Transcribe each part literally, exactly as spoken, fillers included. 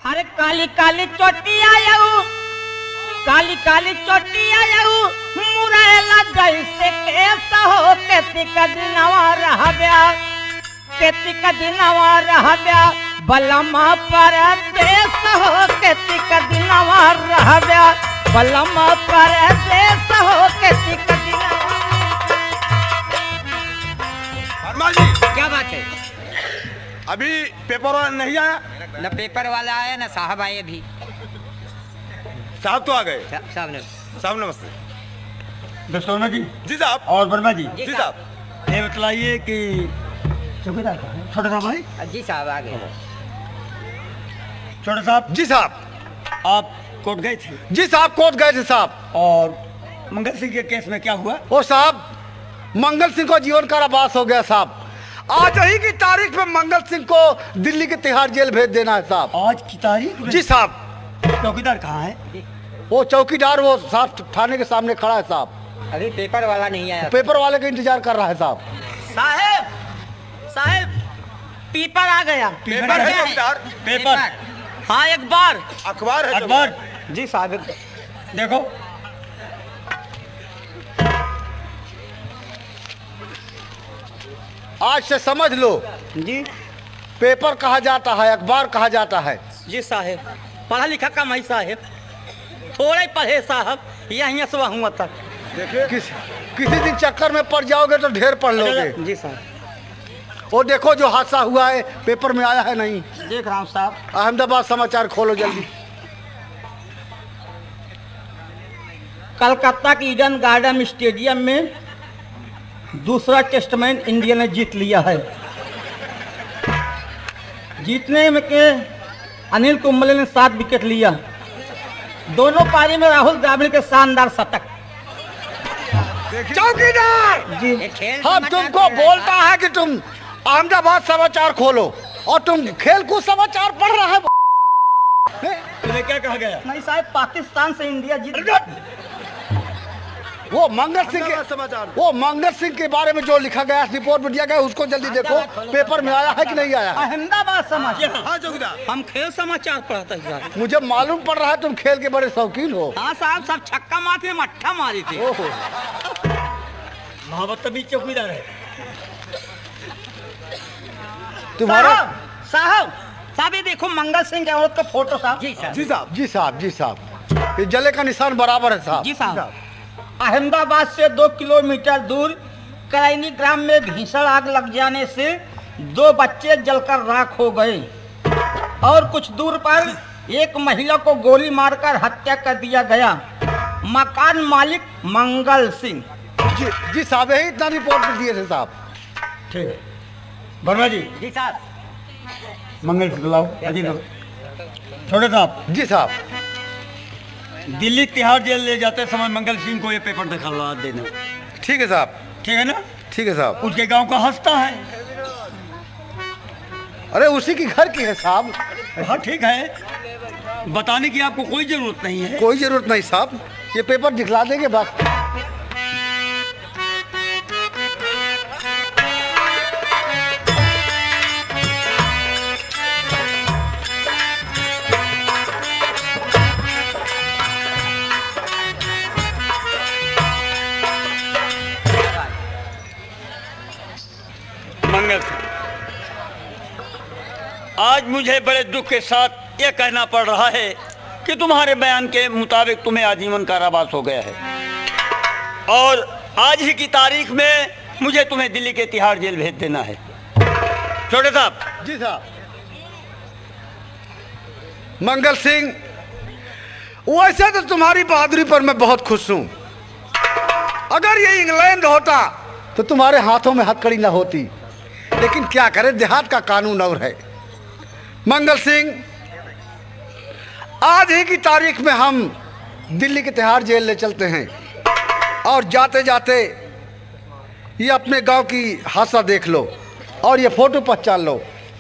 अरे काली काली चोटी आयऊ, काली काली चोटी आयऊ, मुरैला जैसे केस हो केती कदिनवा रह गया, केती कदिनवा रह गया, बलमा पर देश हो केती कदिनवा रह गया, बलमा पर देश हो केती कदिनवा। वर्मा जी क्या बात है? अभी पेपर वाला नहीं आया? न पेपर वाला आया न साहब आए भी। साहब तो आ गए। साहब ने साहब नमस्ते। दस्तोना जी जी साहब। और वर्मा जी जी साहब। ये बतलाइए कि चौकीदार कहाँ है? छोटा साहब भाई। जी साहब आ गए। छोटा साहब जी साहब। आप कोर्ट गए थे? जी साहब कोर्ट गए थे साहब। और मंगल सिंह के केस में क्या हुआ? ओ साहब मंगल सिंह को जीवन कारावास हो गया साहब। आज ही की तारीख में मंगल सिंह को दिल्ली के तिहाड़ जेल भेज देना है साहब। आज की तारीख में? जी साहब। चौकीदार कहाँ है? वो चौकीदार वो साहब थाने के सामने खड़ा है साहब। अभी पेपर वाला नहीं आया। पेपर वाले का इंतजार कर रहा है साहब। साहब साहब पेपर आ गया। पेपर है चौकीदार? पेपर? हाँ एक बार अखबार है। अखबार? जी साहब देखो आज से समझ लो जी। पेपर कहा जाता है, अखबार कहा जाता है। जी साहब पढ़ा लिखा कम है साहब, थोड़ा ही पढ़े साहब, यहाँ से वहाँ तक। देखिए किस किसी दिन चक्कर में पड़ जाओगे तो ढेर पढ़ लोगे। जी साहब। वो देखो जो हादसा हुआ है पेपर में आया है नहीं? देख रहा हूँ साहब। अहमदाबाद समाचार खोलो जल्दी। कलकत्ता के ईडन गार्डन स्टेडियम में दूसरा टेस्ट मैच इंडिया ने जीत लिया है। जीतने में के अनिल कुंबले ने सात विकेट लिया। दोनों पारी में राहुल द्रविड़ के शानदार शतक। चौकीदार जी हम तुमको बोलता है कि तुम अहमदाबाद समाचार खोलो और तुम खेल कूद समाचार पढ़ रहा है। तुम्हें क्या कहा गया? नहीं साहब पाकिस्तान से इंडिया जीत गया। वो मंगल सिंह के समाचार, वो मंगल सिंह के बारे में जो लिखा गया रिपोर्ट में दिया गया उसको जल्दी देखो पेपर में आया है कि नहीं आया। अहमदाबाद समाचार। हाँ चौकीदार हम खेल समाचार पढ़ते हैं। मुझे मालूम पड़ रहा है तुम खेल के बड़े शौकीन हो। हाँ साहब सब छक्का मारते मट्ठा मारी थी। ओहो महाबतमीज चौकीदार है तुम्हारा। साहब साहब ये देखो मंगल सिंह के औरत का फोटो साहब। जी साहब। जी साहब जी साहब जी साहब ये जले का निशान बराबर है साहब। जी साहब। अहमदाबाद से दो किलोमीटर दूर करैनी ग्राम में भीषण आग लग जाने से दो बच्चे जलकर राख हो गए और कुछ दूर पर एक महिला को गोली मारकर हत्या कर दिया गया। मकान मालिक मंगल सिंह। जी जी साहब यही इतना रिपोर्ट में दिए थे साहब। ठीक है वर्मा जी। जी साहब। मंगल सिंह बुलाओ। छोटे साहब। जी साहब। दिल्ली तिहाड़ जेल ले जाते समय मंगल सिंह को ये पेपर दिखा देना। ठीक है साहब। ठीक है ना? ठीक है साहब। उसके गांव का हंसता है। अरे उसी की घर की है साहब। हाँ ठीक है, बताने की आपको कोई जरूरत नहीं है। कोई जरूरत नहीं साहब, ये पेपर दिखला देंगे बस। मंगल सिंह, आज मुझे बड़े दुख के साथ यह कहना पड़ रहा है कि तुम्हारे बयान के मुताबिक तुम्हें आजीवन कारावास हो गया है और आज ही की तारीख में मुझे तुम्हें दिल्ली के तिहाड़ जेल भेज देना है। छोटे साहब। जी साहब। मंगल सिंह, वैसे तो तुम्हारी बहादुरी पर मैं बहुत खुश हूं। अगर ये इंग्लैंड होता तो तुम्हारे हाथों में हथकड़ी न होती, लेकिन क्या करें, देहात का कानून और है। मंगल सिंह, आज ही की तारीख में हम दिल्ली के तिहाड़ जेल ले चलते हैं और जाते जाते ये अपने गांव की हादसा देख लो और ये फोटो पहचान लो।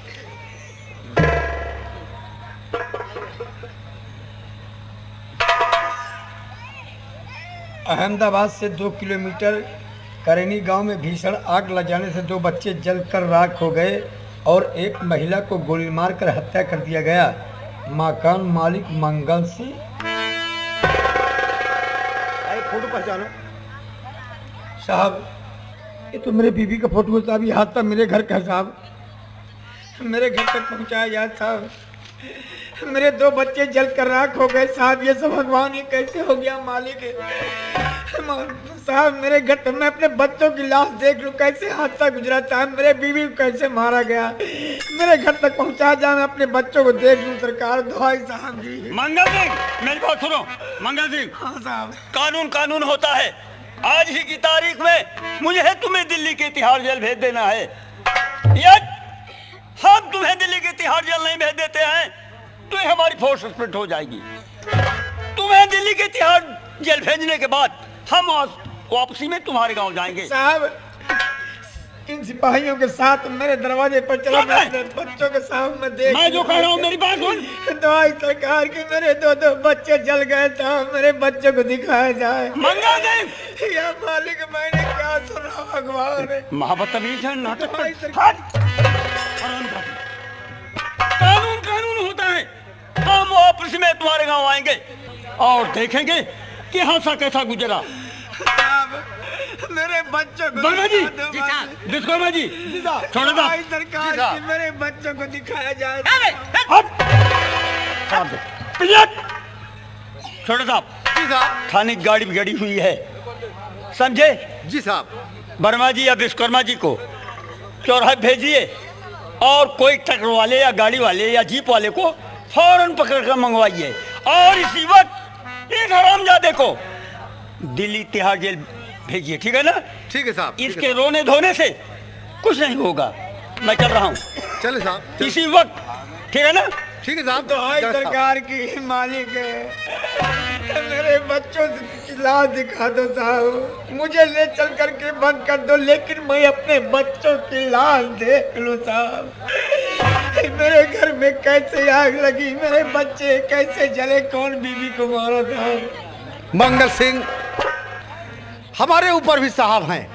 अहमदाबाद से दो किलोमीटर करैनी गांव में भीषण आग लग जाने से दो बच्चे जलकर राख हो गए और एक महिला को गोली मारकर हत्या कर दिया गया। मकान मालिक मंगल सिंह। फोटो पहचानो साहब, ये तो मेरे बीबी का फोटो है साहब। ये हादसा मेरे घर का साहब, मेरे घर तक पहुंचाया जाए साहब। मेरे दो बच्चे जल कर राख हो गए साहब। ये सब भगवान, ये कैसे हो गया मालिक साहब। मेरे घर तक मैं अपने बच्चों की लाश देख लूं, कैसे हादसा गुजरा साहब। मेरे बीवी को कैसे मारा गया, मेरे घर तक पहुंचा जाए, मैं अपने बच्चों को देख लूं। सरकार दुआई साहब जी। मंगल सिंह, मेरी बात सुनो। मंगल सिंह, हाँ साहब। कानून कानून होता है। आज ही की तारीख में मुझे तुम्हें दिल्ली के तिहाड़ जेल भेज देना है। या हम तुम्हें दिल्ली के तिहाड़ जेल नहीं भेज देते हैं तो ये हमारी फोर्स सस्पेंड हो जाएगी। तुम्हें दिल्ली के तिहाड़ जेल भेजने के बाद हम वापसी में तुम्हारे गांव जाएंगे। साहब, इन सिपाहियों के साथ मेरे दरवाजे पर चला, मैं बच्चों के साथ मैं देख मैं जो कह रहा हूँ मेरी बात सुन। दवाई सरकार की, मेरे दो दो बच्चे जल गए साहब। मेरे बच्चों को दिखाया जाए। मंगल सिंह, या मालिक, मैंने क्या सुना भगवान। महाबतमीज है, नाटक कर। कानून कानून होता है। हम वापसी में तुम्हारे गांव आएंगे और देखेंगे कि हादसा कैसा गुजरा। मेरे बच्चों को वर्मा जी, जी साहब। विश्वकर्मा जी, छोड़ो ना। सरकार की, मेरे बच्चों को दिखाया जाए। छोड़ो साहब। जी साहब। थाने की गाड़ी गड़ी हुई है, समझे? जी साहब। वर्मा जी या विश्वकर्मा जी को चौराहे भेजिए और कोई ट्रक वाले या गाड़ी वाले या जीप वाले को फौरन पकड़ कर मंगवाइए और इसी वक्त इस हरामजादे को दिल्ली तिहाड़ जेल भेजिए। ठीक है ना? ठीक है साहब। इसके रोने धोने से कुछ नहीं होगा। मैं चल रहा हूँ। चले साहब। इसी वक्त। ठीक है ना? ठीक है साहब। दुआई सरकार की मालिक है। मेरे बच्चों की लाश दिखा दो साहब। मुझे ले चल करके बंद कर दो, लेकिन मैं अपने बच्चों की लाश देख लूं साहब। मेरे घर में कैसे आग लगी, मेरे बच्चे कैसे जले, कौन बीवी को मारा साहब। मंगल सिंह, हमारे ऊपर भी साहब हैं।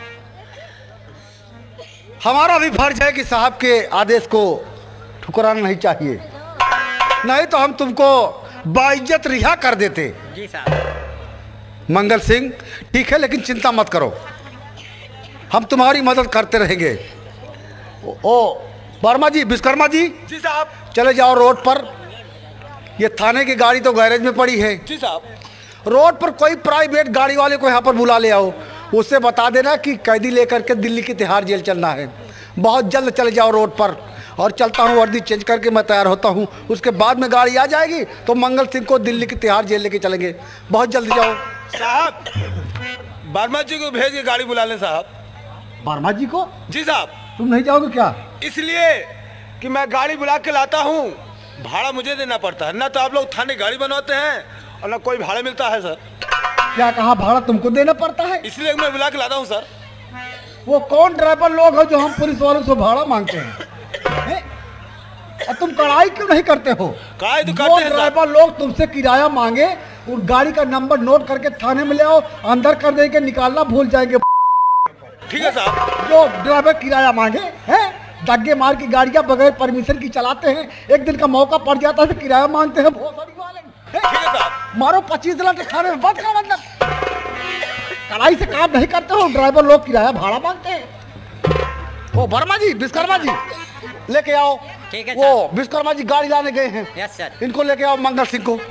हमारा भी फर्ज है कि साहब के आदेश को ठुकराना नहीं चाहिए, नहीं तो हम तुमको बाइज्जत रिहा कर देते। जी साहब। मंगल सिंह, ठीक है, लेकिन चिंता मत करो, हम तुम्हारी मदद करते रहेंगे। ओ, ओ वर्मा जी, विश्वकर्मा जी। जी साहब। चले जाओ रोड पर। ये थाने की गाड़ी तो गैरेज में पड़ी है। जी साहब। रोड पर कोई प्राइवेट गाड़ी वाले को यहाँ पर बुला ले आओ, उससे बता देना कि कैदी लेकर के दिल्ली की तिहाड़ जेल चलना है। बहुत जल्द चले जाओ रोड पर। और चलता हूँ, वर्दी चेंज करके मैं तैयार होता हूँ। उसके बाद में गाड़ी आ जाएगी तो मंगल सिंह को दिल्ली की तिहाड़ जेल लेके चलेंगे। बहुत जल्दी जाओ साहब। वर्मा जी को भेज के गाड़ी बुला लें साहब। वर्मा जी को? जी साहब। तुम नहीं जाओगे क्या? इसलिए कि मैं गाड़ी बुला के लाता हूँ, भाड़ा मुझे देना पड़ता है। ना तो आप लोग थाने गाड़ी बनवाते हैं और ना कोई भाड़ा मिलता है सर। क्या कहा, भाड़ा तुमको देना पड़ता है? इसलिए मैं बुला के लाता हूँ सर। वो कौन ड्राइवर लोग हो जो हम पुलिस वालों से भाड़ा मांगते हैं? हैं? और तुम कड़ाई क्यों नहीं करते हो? कड़ाई तो जो करते हैं ड्राइवर लोग तुमसे किराया मांगे, उस गाड़ी का नंबर नोट करके थाने में ले आओ, अंदर कर देंगे, निकालना भूल जाएंगे। ठीक है साहब। जो ड्राइवर किराया मांगे हैं, दग्गे मार की गाड़ियां बगैर परमिशन की चलाते हैं, एक दिन का मौका पड़ जाता है तो किराया मांगते हैं भोसड़ी वाले। ठीक है साहब। मारो पच्चीस लाख थाने में, बस का मतलब कड़ाई से काम नहीं करते हो। ड्राइवर लोग किराया भाड़ा मांगते हैं। ओ वर्मा जी, विश्वकर्मा जी, लेके आओ। ठीक है वो विश्वकर्मा जी गाड़ी लाने गए हैं। Yes sir. इनको लेके आओ, मंगल सिंह को।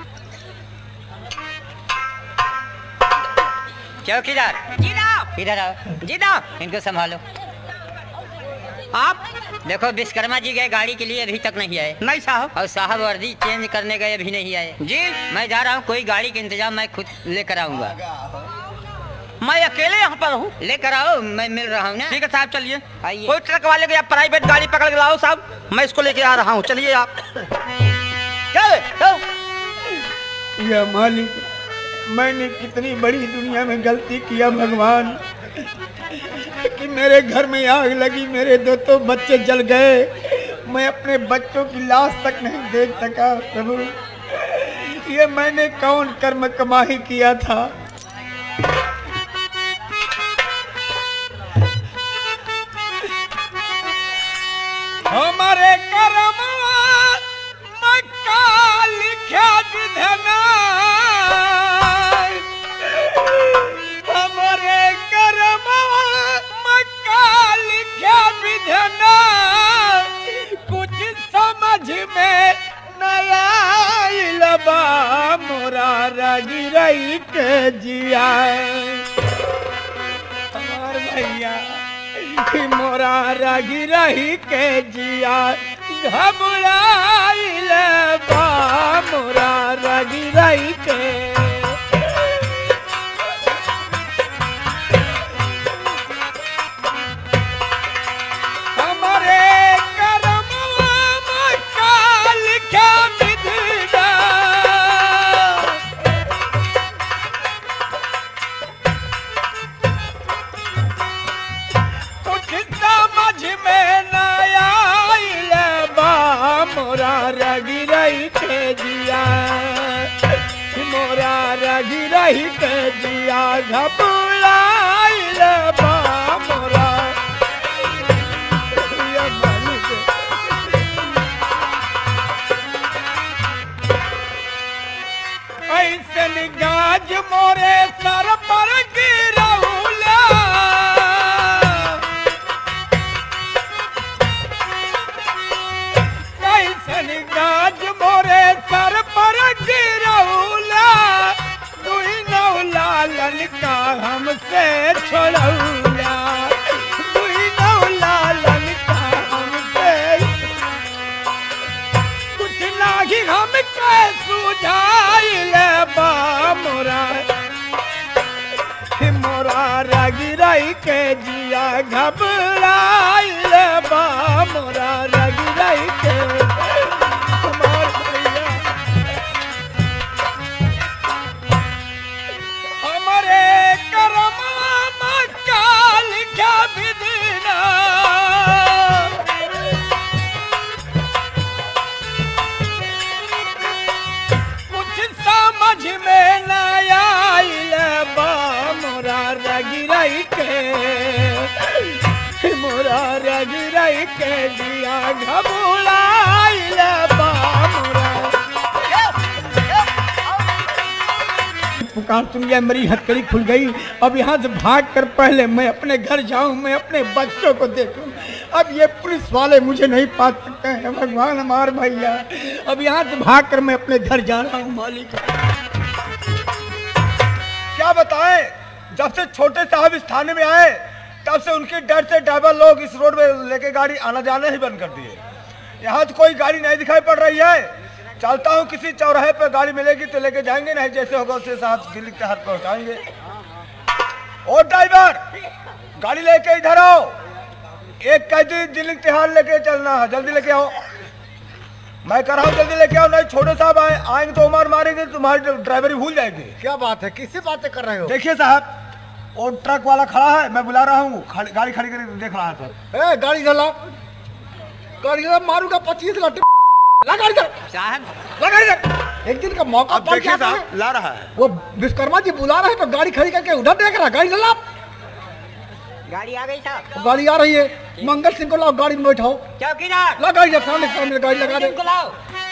चौकीदार जी साहब, इधर आओ। जी साहब, इनको संभालो। आप देखो, विश्वकर्मा जी गए गाड़ी के लिए, अभी तक नहीं आए। नहीं साहब। और साहब वर्दी चेंज करने गए, अभी नहीं आए। जी मैं जा रहा हूँ, कोई गाड़ी का इंतजाम मैं खुद लेकर आऊंगा। मैं अकेले यहाँ पर हूँ। लेकर आओ, मैं मिल रहा हूँ ना। ठीक है साहब, चलिए। आइए। कोई ट्रक वाले को या प्राइवेट गाड़ी पकड़ के लाओ साहब, मैं इसको लेके आ रहा हूँ। चलिए आप। चल चल। या मालिक, मैंने कितनी बड़ी दुनिया में गलती किया भगवान, कि मेरे घर में आग लगी, मेरे दो तो बच्चे जल गए, मैं अपने बच्चों की लाश तक नहीं देख सका। प्रभु, ये मैंने कौन कर्म कमाई किया था। हमारे कर्म मक्का विधना हमारे कर्मवा मक्का लिखा विधना कुछ समझ में नया लबा मोरा रगी रही के जिया हमार भैया मोरा रगी रही के जिया घबराइल बा मोरा रगी रही के हमारे कर्मवा मक्का लिखा विधना कुछ समझ में न आइल बा मोरा रगी रही के जिया मोरा रगी रही के जिया घबराइल बा मोरा ऐसन गाज मोरे सर पर गिरौला ऐसन गाज मोरे सर पर गिरौला दुई नौला ललका हमसे छोड़ौला दुई नौला ललका हमसे कुछ नाही हमके सुझाइल बा मोरा मोरा रगी रही के जिया घबराइल बा मोरा रगी रही के हमार भैया हमारे कर्मवा मक्का लिखा विधना समझ में न आइल बा मोरा रगी रही के मोरा रगी रही के दिया घबराइल बा मोरा पुकार सुन लिया मेरी हथकड़ी खुल गई। अब यहाँ से भाग कर पहले मैं अपने घर जाऊं, मैं अपने बच्चों को देखूं। अब ये पुलिस वाले मुझे नहीं पा सकते हैं। भगवान हमार भैया, अब यहाँ से भाग कर मैं अपने घर जा रहा हूँ। मालिक क्या बताएं, जब से छोटे साहब इस थाने में आए तब से उनके डर से ड्राइवर लोग इस रोड में लेके गाड़ी आना जाना ही बंद कर दिए। यहाँ तो कोई गाड़ी नहीं दिखाई पड़ रही है। चलता हूँ, किसी चौराहे पे गाड़ी मिलेगी तो लेके जाएंगे, नहीं जैसे होगा उसके साथ दिल्ली के हाथ पहुँचाएंगे। और ड्राइवर गाड़ी लेके इधर आओ, एक कैदी दिल्ली तिहाड़ लेके चलना है, जल्दी लेके आओ। मैं कह रहा हूँ जल्दी लेके आओ, नहीं छोटे साहब आए आएंगे तो मार मारेंगे, तुम्हारी ड्राइवरी भूल जाएगी। क्या बात है, किससे बातें कर रहे हो? देखिए साहब, और ट्रक वाला खड़ा है, मैं बुला रहा हूँ, गाड़ी खड़ी कर देख रहा है सर। ए, गाड़ी चला, गाड़ी चला, मारूंगा पच्चीस लाख गाड़ी साहब, एक दिन का मौका पड़ गया था, ला रहा है वो विश्वकर्मा जी बुला रहे हैं तो गाड़ी खड़ी करके उधर देख रहा है। गाड़ी चला, गाड़ी आ गई साहब। गाड़ी आ रही है। मंगल सिंह को लाओ, गाड़ी में बैठाओ। चौकीदार ला गाड़ी, सामने सामने गाड़ी लगा दे। लाओ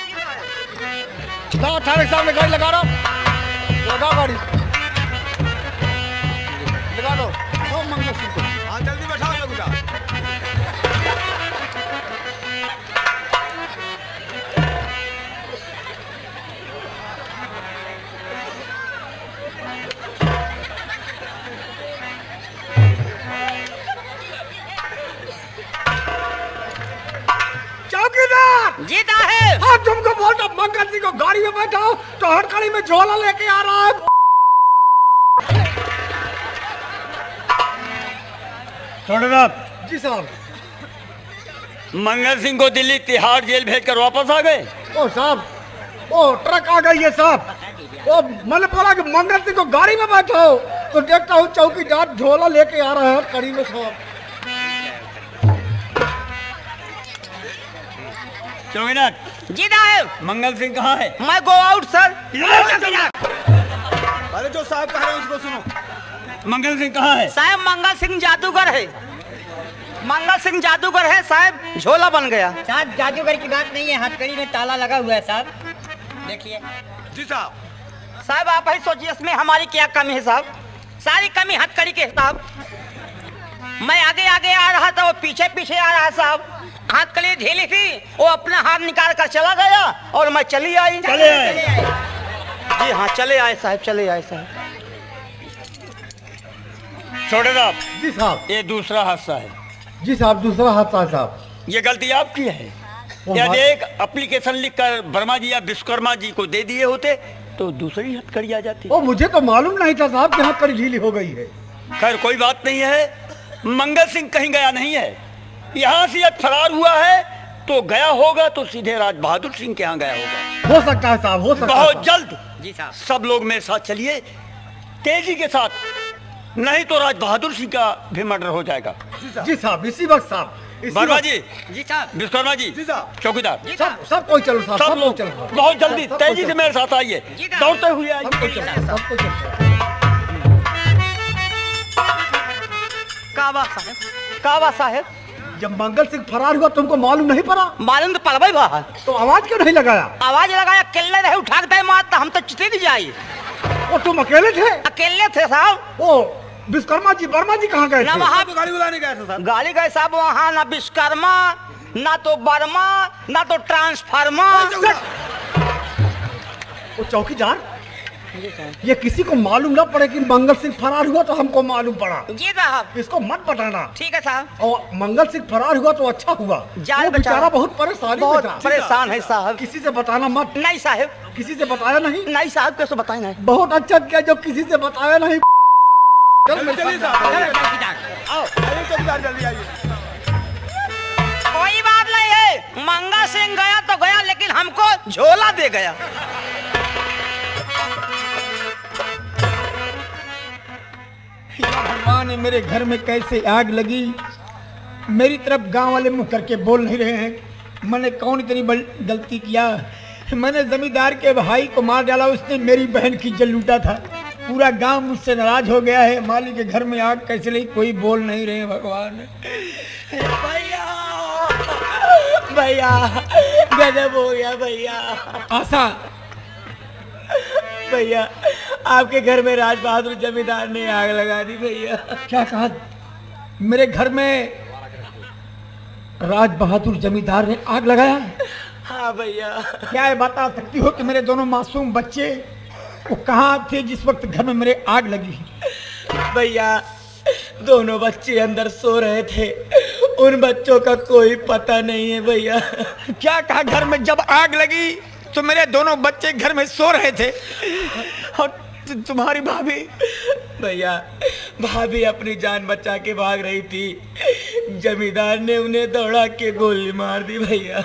लाओ, थाने सामने गाड़ी लगा रहा, लगा गाड़ी लगा लो। लो मंगल सिंह को, हाँ जल्दी बैठाओ योगिता। जी साहब, हाँ तुमको बोलता मंगल सिंह को गाड़ी में बैठाओ तो हड़कड़ी में झोला लेके आ रहा है। छोड़े जी साहब। मंगल सिंह को दिल्ली तिहाड़ जेल भेजकर वापस आ गए। ओ साहब, ओ ट्रक आ गई है साहब। ओ मैंने बोला कि मंगल सिंह को गाड़ी में बैठाओ तो देखता हूँ चौकीदार झोला लेके आ रहा है हड़कड़ी में साहब। चौकीदार जी साहब, मंगल सिंह कहाँ है? मैं गो आउट सर। अरे जो साहब कह रहे हैं उसको सुनो। मंगल सिंह कहाँ है? साहब मंगल सिंह जादूगर है, मंगल सिंह जादूगर है साहब, झोला बन गया। साहब जादूगर की बात नहीं है, हथकड़ी में ताला लगा हुआ है साहब, देखिए। जी साहब। साहब आप ही सोचिए इसमें हमारी क्या कमी है साहब, सारी कमी हथकड़ी के साहब। मैं आगे आगे आ रहा था, वो पीछे पीछे आ रहा साहब। हथकड़ी ढीली थी, वो अपना हाथ निकाल कर चला गया और मैं चली आई। चले आए। जी हाँ चले आए साहब, चले आए साहब। छोटे साहब जी साहब। ये दूसरा हादसा है। जी साहब दूसरा हादसा है साहब। ये गलती आपकी है। वो यदि बात- एक एप्लीकेशन लिखकर वर्मा जी या विश्वकर्मा जी को दे दिए होते तो दूसरी हथकड़ी आ जाती। वो मुझे तो मालूम नहीं था साहब कि हथकड़ी ढीली हो गई है। खैर कोई बात नहीं है, मंगल सिंह कहीं गया नहीं है, यहाँ से यदि फरार हुआ है तो गया होगा तो सीधे राज बहादुर सिंह के यहाँ गया होगा। हो सकता है साहब, हो सकता है बहुत साहब। जल्द जी साहब। सब लोग मेरे साथ चलिए तेजी के साथ, नहीं तो राज बहादुर सिंह का भी मर्डर हो जाएगा। जी साहब इसी वक्त साहब। इसी वर्मा वक्त- जी, जी साहब। विश्वकर्मा जी, जी साहब। चौकीदार, जी सब साहब। सब कोई चलो साहब, सब सब लोग कोई चलो। बहुत जल्दी सब कोई तेजी से चलो। मेरे साथ आइए, जी साहब। दौड़ते हुए आइए। सब कोई चलो, सब कोई चलो। काबा साहब, काबा साहब। जब मंगल सिंह फरार हुआ तुमको मालूम नहीं पड़ा मालूम तो पड़बई बा, तो आवाज क्यों नहीं लगाया? आवाज लगाया किल्ले रहे उठा के दे मार तो हम तो चिटिक जाई। वो तुम अकेले थे? अकेले थे साहब। वो विश्वकर्मा जी वर्मा जी कहाँ गए ना थे? वहाँ आप गाड़ी बुलाने गए थे सर। गाड़ी गए साहब, वहाँ ना विश्वकर्मा ना तो वर्मा ना तो ट्रांसफार्मर। वो चौकीदार ये किसी को मालूम ना पड़े कि मंगल सिंह फरार हुआ तो हमको मालूम पड़ा। जी साहब। इसको मत बताना। ठीक है साहब। और मंगल सिंह फरार हुआ तो अच्छा हुआ। जान वो बचा। बेचारा बहुत परेशानी में बहुत था। परेशान है साहब। किसी से बताना मत। नहीं साहब, किसी से बताया नहीं? नहीं साहब, कैसे बताए नहीं। बहुत अच्छा किया जो किसी से बताया नहीं। चल मेरे चलिए साथ। साहब, चलो, चौकीदार, आओ। आइए चौकीदार जल्दी आइए। कोई बात नहीं है, मंगा सिंह गया तो गया लेकिन हमको झोला दे गया। भगवान है, मेरे घर में कैसे आग लगी। मेरी तरफ गांव वाले मुंह करके बोल नहीं रहे हैं। मैंने कौन इतनी बड़ी गलती किया? मैंने जमींदार के भाई को मार डाला, उसने मेरी बहन की इज्जत लूटा था। पूरा गांव मुझसे नाराज हो गया है। मालिक के घर में आग कैसे लगी, कोई बोल नहीं रहे हैं। भगवान भैया, भैया गजब हो गया भैया। आशा भैया, आपके घर में राज बहादुर जमींदार ने आग लगा दी भैया। क्या कहा? मेरे घर में राज बहादुर जमींदार ने आग लगाया? हाँ भैया। क्या ये बता सकती हो कि मेरे दोनों मासूम बच्चे वो कहाँ थे जिस वक्त घर में मेरे आग लगी? भैया, दोनों बच्चे अंदर सो रहे थे, उन बच्चों का कोई पता नहीं है भैया। क्या कहा? घर में जब आग लगी तो मेरे दोनों बच्चे घर में सो रहे थे और तु, तुम्हारी भाभी भैया, भाभी अपनी जान बचा के भाग रही थी। जमींदार ने उन्हें दौड़ा के गोली मार दी भैया।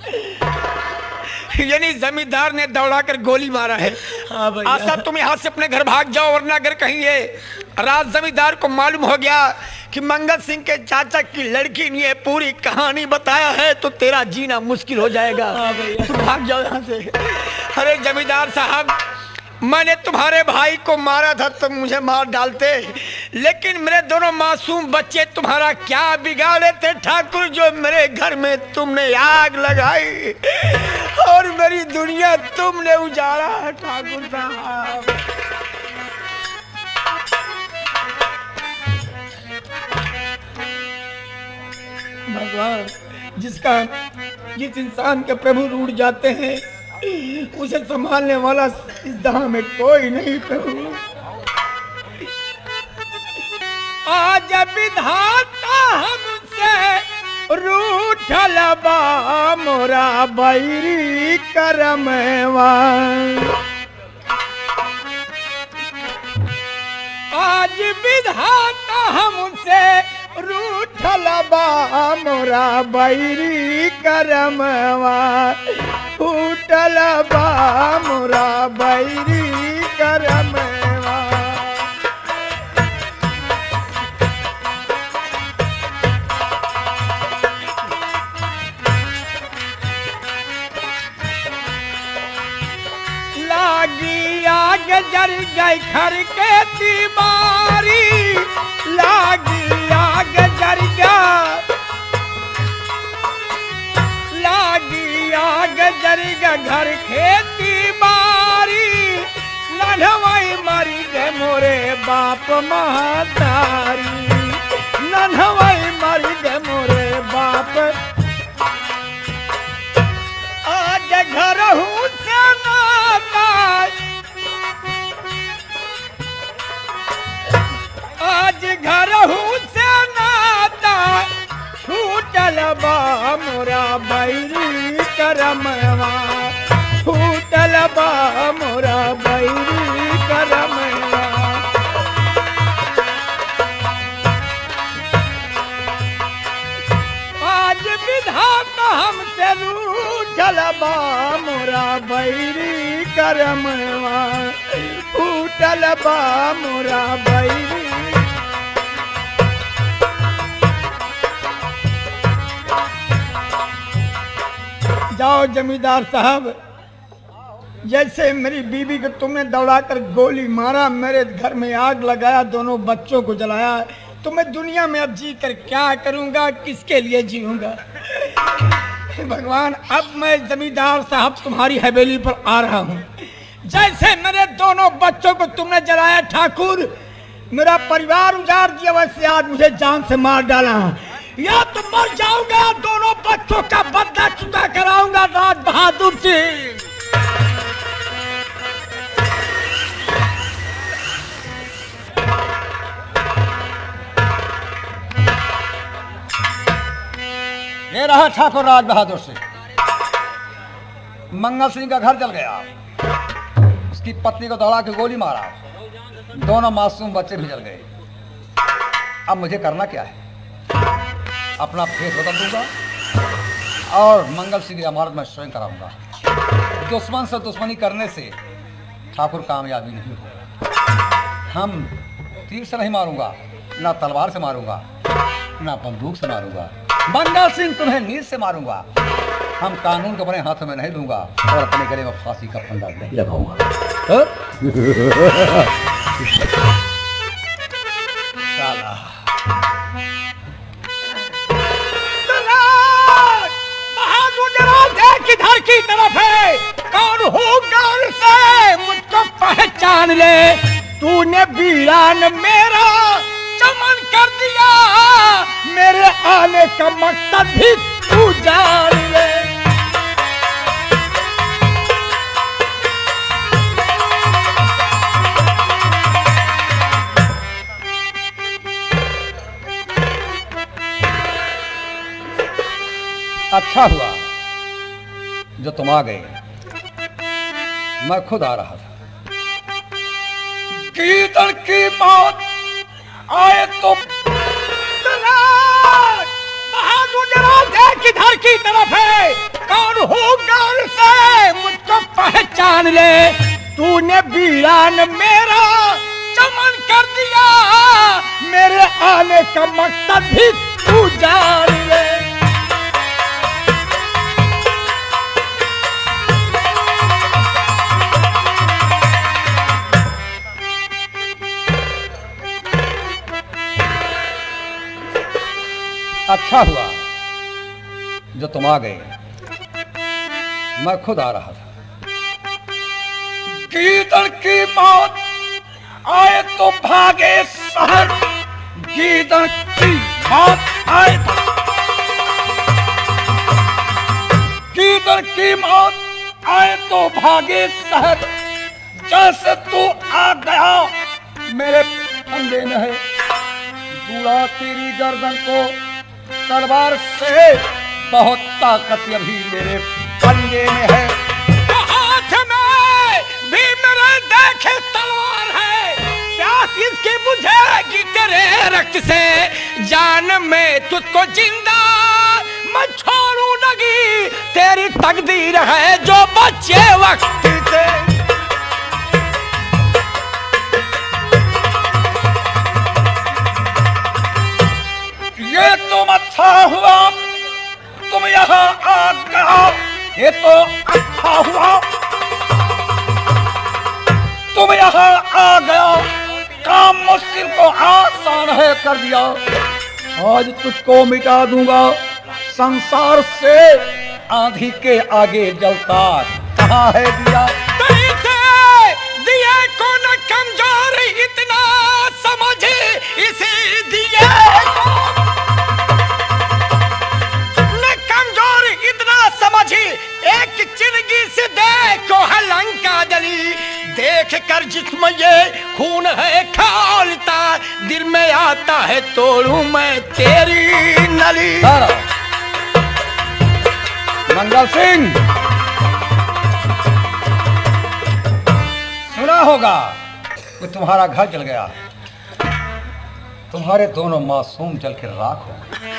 यानी जमींदार ने दौड़ा कर गोली मारा है? हाँ भैया। आशा, तुम यहाँ से अपने घर भाग जाओ, वरना अगर कहीं ये राज जमींदार को मालूम हो गया कि मंगल सिंह के चाचा की लड़की ने ये पूरी कहानी बताया है तो तेरा जीना मुश्किल हो जाएगा। हाँ भैया। तुम भाग जाओ यहाँ से। अरे जमींदार साहब, मैंने तुम्हारे भाई को मारा था, तुम मुझे मार डालते, लेकिन मेरे दोनों मासूम बच्चे तुम्हारा क्या बिगाड़े थे ठाकुर, जो मेरे घर में तुमने आग लगाई और मेरी दुनिया तुमने उजाड़ा ठाकुर साहब। भगवान, जिसका जिस इंसान के प्रभु रूठ जाते हैं उसे संभालने वाला इस जहां में कोई नहीं प्रभु। आज विधाता हमसे रूठल बा मोरा बैरी करमवा। आज विधाता हमसे रूठल बा मोरा बैरी करमवा। फूटल बा मोरा बैरी करमवा। लागी आग जर गई घर के दीवारी। लागी आग जर गया, लागी आग जर गया घर खेती बारी। मारी नन्हवाई मारी गे मोरे बाप महातारी नन्हवाई मारी गे मोरे बाप आज घर हूँ से नाता आज घर हूँ से नाता छूटल बा मोरा बैरी करमवा छूटल बा मोरा बैरी करमवा आज विधाता हमसे रूठल बा मोरा बैरी करमवा छूटल बा मोरा बैरी जाओ जमींदार साहब, जैसे मेरी बीवी को तुमने दौड़ाकर गोली मारा, मेरे घर में आग लगाया, दोनों बच्चों को जलाया, तो मैं दुनिया में अब जी कर क्या करूंगा, किसके लिए जीऊंगा? भगवान, अब मैं जमींदार साहब तुम्हारी हवेली पर आ रहा हूँ। जैसे मेरे दोनों बच्चों को तुमने जलाया ठाकुर, मेरा परिवार उजाड़ दिया, वैसे आज मुझे जान से मार डाला, या तो मर जाऊंगा, दोनों बच्चों का बदला चुका कराऊंगा राज बहादुर सिंह। ये रहा ठाकुर राज बहादुर सिंह। मंगल सिंह का घर जल गया, उसकी पत्नी को दौड़ा के गोली मारा, दोनों मासूम बच्चे भी जल गए। अब मुझे करना क्या है? अपना फेस बदल दूंगा और मंगल सिंह की अमानत मैं स्वयं कराऊंगा। दुश्मन से दुश्मनी करने से ठाकुर कामयाबी नहीं होगा। हम तीर से नहीं मारूंगा, ना तलवार से मारूंगा, ना बंदूक से मारूंगा। मंगल सिंह तुम्हें नीर से मारूंगा। हम कानून को अपने हाथों में नहीं लूंगा और अपने गले में फांसी का फंदा नहीं लगाऊंगा। किधर की तरफ है? कौन हूँ गान से मुझको पहचान ले। तूने वीरान मेरा चमन कर दिया, मेरे आने का मकसद भी तू जान ले। अच्छा हुआ जो तुम आ गए, मैं खुद आ रहा था। कीर्तन की मौत आए तो बहादुर जरा देख किधर की तरफ है? कौन हूँ गान से मुझको पहचान ले। तूने वीरान मेरा चमन कर दिया, मेरे आने का मकसद भी तू जान ले। अच्छा हुआ जो तुम आ गए, मैं खुद आ रहा था। गीदड़ की मौत आए तो भागे शहर, गीदड़ की मौत आए तो गीदड़ की मौत आए तो भागे शहर। जैसे तू आ गया मेरे फंदे में है, बूढ़ा तेरी गर्दन को तलवार से, बहुत ताकत अभी मेरे पंजे में है। हाथ में भी मेरे देखे तलवार है, प्यास इसकी बुझेगी तेरे रक्त से। जान में तुझको जिंदा मैं छोड़ू लगी, तेरी तकदीर है जो बचे वक्त से। ये तुम अच्छा हुआ तुम यहाँ आ गए, ये तो अच्छा हुआ तुम यहाँ आ गया, काम मुश्किल को आसान है कर दिया। आज तुझको मिटा दूंगा संसार से, आंधी के आगे जलता कहाँ है दिया। इसी दिए न कमजोर इतना समझी, एक जिंदगी से देखो है लंका जली। देख कर जिस्म ये खून है खौलता, दिल में आता है तोड़ू मैं तेरी नली। मंगल सिंह, सुना होगा कि तुम्हारा घर जल गया, तुम्हारे दोनों मासूम जल के राख हो गए।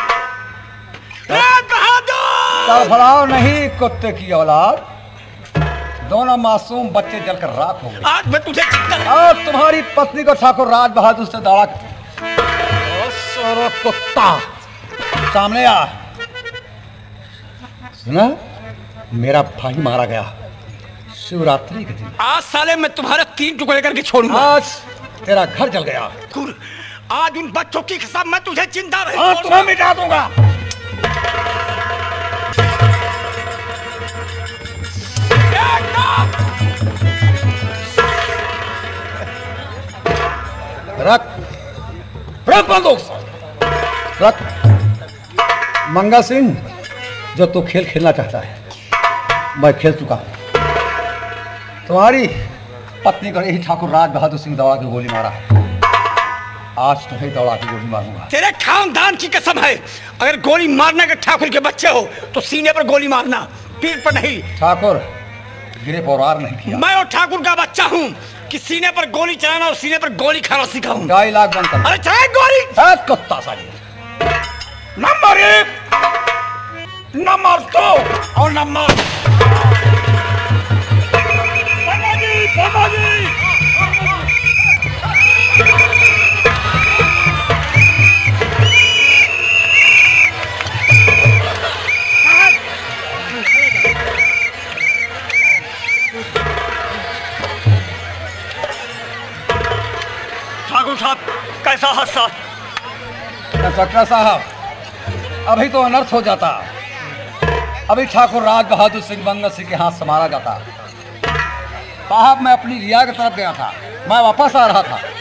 तड़फड़ाओ नहीं कुत्ते की औलाद, दोनों मासूम बच्चे जलकर राख हो गए। आज मैं तुझे और तुम्हारी पत्नी को ठाकुर राज बहादुर से दौड़ा कुत्ता सामने आ। सुना, मेरा भाई मारा गया शिवरात्रि के दिन। आज साले मैं तुम्हारे तीन टुकड़े करके छोड़ूंगा। आज तेरा घर जल गया। आज उन बच्चों की कसम मैं तुझे जिंदा नहीं आज तुम्हें मिटा दूंगा। रख रख बंदूक रख। मंगा सिंह, जो तू खेल खेलना चाहता है मैं खेल चुका हूं। तुम्हारी पत्नी को यही ठाकुर राज बहादुर सिंह दौड़ा के गोली मारा है, आज तुम्हें दौड़ा के गोली मारूंगा। तेरे खानदान की कसम है, अगर गोली मारने के ठाकुर के बच्चे हो तो सीने पर गोली मारना, पीठ पर नहीं। ठाकुर गिरे पर वार नहीं किया। मैं वो ठाकुर का बच्चा हूँ कि सीने पर गोली चलाना और सीने पर गोली खाना सिखाऊं। ढाई लाख बंद कर। अरे चलाए गोली। कुत्ता साली, नंबर एक, नंबर दो और नंबर बाबाजी, बाबाजी। ठाकुर साहब, कैसा हादसा? इंस्पेक्टर साहब, अभी तो अनर्थ हो जाता, अभी ठाकुर राज बहादुर सिंह मंगल सिंह के हाथ से मारा जाता। साहब, मैं अपनी रिया की तरफ गया था, मैं वापस आ रहा था।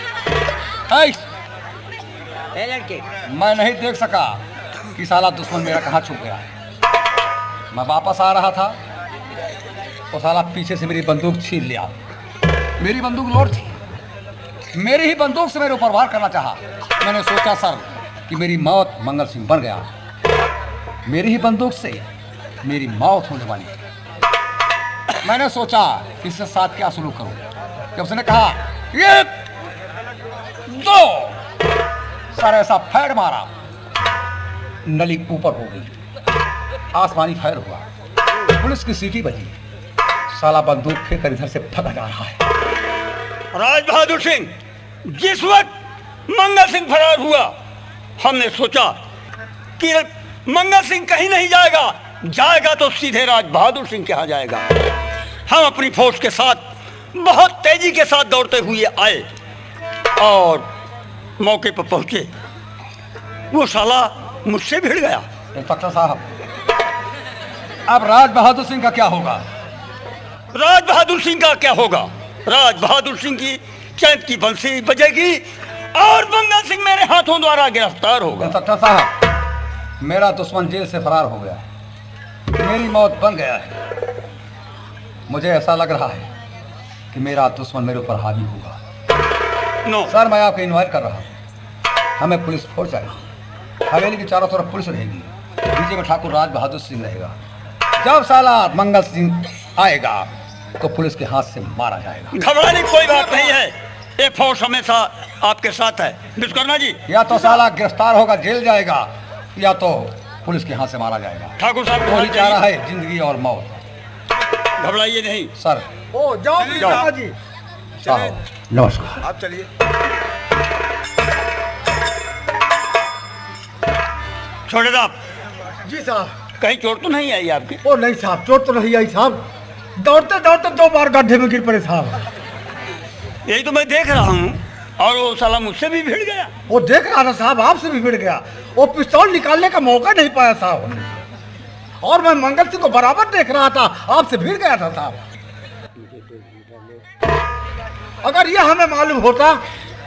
लड़के, मैं नहीं देख सका कि साला दुश्मन मेरा कहाँ छुप गया। मैं वापस आ रहा था तो साला पीछे से मेरी बंदूक छीन लिया। मेरी बंदूक लोड थी, मेरी ही बंदूक से मेरे ऊपर वार करना चाहा। मैंने सोचा सर कि मेरी मौत मंगल सिंह बन गया, मेरी ही बंदूक से मेरी मौत होने वाली। मैंने सोचा कि इसके साथ क्या सलूक करूं। जब उसने कहा ये दो, सर ऐसा फैर मारा, नली ऊपर हो गई, आसमानी फैर हुआ, पुलिस की सीटी बजी, साला बंदूक फेंक कर इधर से भगा जा रहा है। राज बहादुर सिंह, जिस वक्त मंगल सिंह फरार हुआ, हमने सोचा कि मंगल सिंह कहीं नहीं जाएगा, जाएगा तो सीधे राज बहादुर सिंह के यहाँ जाएगा। हम अपनी फौज के साथ बहुत तेजी के साथ दौड़ते हुए आए और मौके पर पहुंचे। वो साला मुझसे भिड़ गया। इंस्पेक्टर साहब, अब राज बहादुर सिंह का क्या होगा? राज बहादुर सिंह का क्या होगा? राज बहादुर सिंह की चैत की बंसी बजेगी और मंगल सिंह मेरे हाथों द्वारा गिरफ्तार होगा। इंस्पेक्टर साहब, मेरा दुश्मन जेल से फरार हो गया, मेरी मौत बन गया है। मुझे ऐसा लग रहा है कि मेरा दुश्मन मेरे ऊपर हावी होगा। नो सर, मैं आपको इनवाइट कर रहा हूँ, हमें पुलिस फोर्स चाहिए। हवेली की चारों तरफ पुलिस रहेगी, बीच में ठाकुर राज बहादुर सिंह रहेगा। जब साला मंगल सिंह आएगा तो पुलिस के हाथ से मारा जाएगा। घबराने की कोई बात नहीं है, ये फौज हमेशा आपके साथ है विश्वकर्मा जी। या तो साला गिरफ्तार होगा, जेल जाएगा, या तो पुलिस के हाथ से मारा जाएगा। ठाकुर साहब, वही चाह रहा है, जिंदगी और मौत। घबराइए नहीं सर। ओ जाओ जाओ जी। चलिए, नमस्कार। आप चलिए। छोटे साहब जी साहब। कहीं चोट तो नहीं आई आपकी? ओ नहीं साहब, चोट तो नहीं आई साहब, दौड़ते दौड़ते दो बार गड्ढे में गिर पड़े साहब। यही तो मैं देख रहा हूँ, और वो साला मुझसे भी भिड़ गया। वो देख रहा था साहब, आपसे भी भिड़ गया। वो पिस्तौल निकालने का मौका नहीं पाया साहब, और मैं मंगल सिंह को बराबर देख रहा था, आपसे भिड़ गया था साहब। अगर यह हमें मालूम होता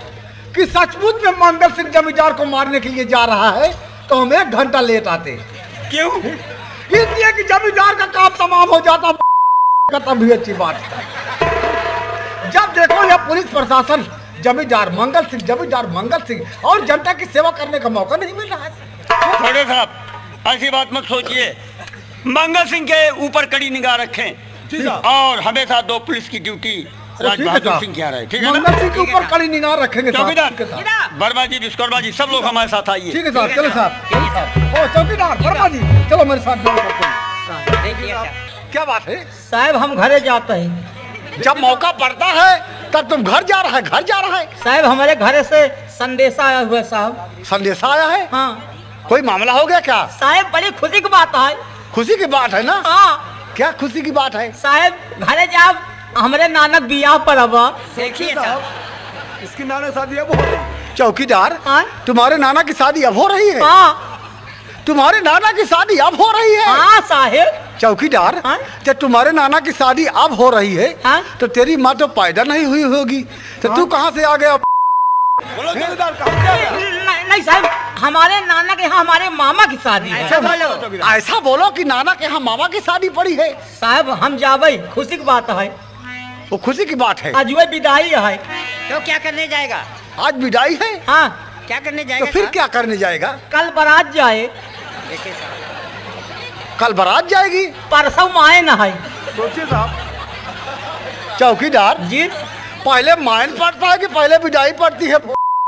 कि सचमुच में मंगल सिंह जमींदार को मारने के लिए जा रहा है तो हम एक घंटा लेट आते। क्यों? इसलिए कि जमींदार का काम तमाम हो जाता खत्म भी अच्छी बात है। जब देखो यह पुलिस प्रशासन जमींदार मंगल सिंह जमींदार मंगल सिंह और जनता की सेवा करने का मौका नहीं मिल रहा है। थोड़े साहब ऐसी बात मत सोचिए, मंगल सिंह के ऊपर कड़ी निगाह रखें और हमेशा दो पुलिस की ड्यूटी राज बहादुर सिंह क्या रहे। ठीक है, मंगल सिंह के ऊपर कड़ी निगाह रखेंगे। चौकीदार वर्मा जी, विश्वकर्मा जी, सब लोग हमारे साथ आइए। ठीक है साहब, चलो साहब। ओ चौकीदार वर्मा जी, चलो मेरे साथ करते हैं। क्या बात है साहब? हम घरे जाते हैं। जब मौका पड़ता है तब तुम घर जा रहा है घर जा रहा है साहब हमारे घर से संदेशा आया हुआ है साहब। संदेशा आया है? हाँ कोई मामला हो गया क्या? साहब बड़ी खुशी की बात है। खुशी की बात है ना? हाँ। क्या खुशी की बात है? साहब घरे जाओ, हमारे नानक बियाह पर अब देखिए साहब, इसकी नाना शादी अब हो रही। चौकीदार, हाँ? तुम्हारे नाना की शादी अब हो रही है? हाँ तुम्हारे नाना की शादी अब हो रही है? हाँ साहब। चौकीदार, हाँ? जब तुम्हारे नाना की शादी अब हो रही है, हाँ? तो तेरी माँ तो पैदा नहीं हुई होगी, तो हाँ? तू कहाँ से आ गया? बोलो चौकीदार, कहाँ से आ गया? नहीं, नहीं साहब, हमारे नाना के यहाँ हमारे मामा की शादी है। ऐसा बोलो, ऐसा बोलो कि नाना के यहाँ मामा की शादी पड़ी है। साहब हम जावे, खुशी की बात है। वो खुशी की बात है। आज वह विदाई है। तो क्या करने जाएगा? आज विदाई है? हाँ। क्या करने तो जाएगा? फिर साहब? क्या करने जाएगा? कल बारात जाए। देखिए साहब, कल बारात जाएगी? परसों माए न है। सोचिए साहब। चौकीदार जी, पहले मायन पड़ता है कि पहले विदाई पड़ती है?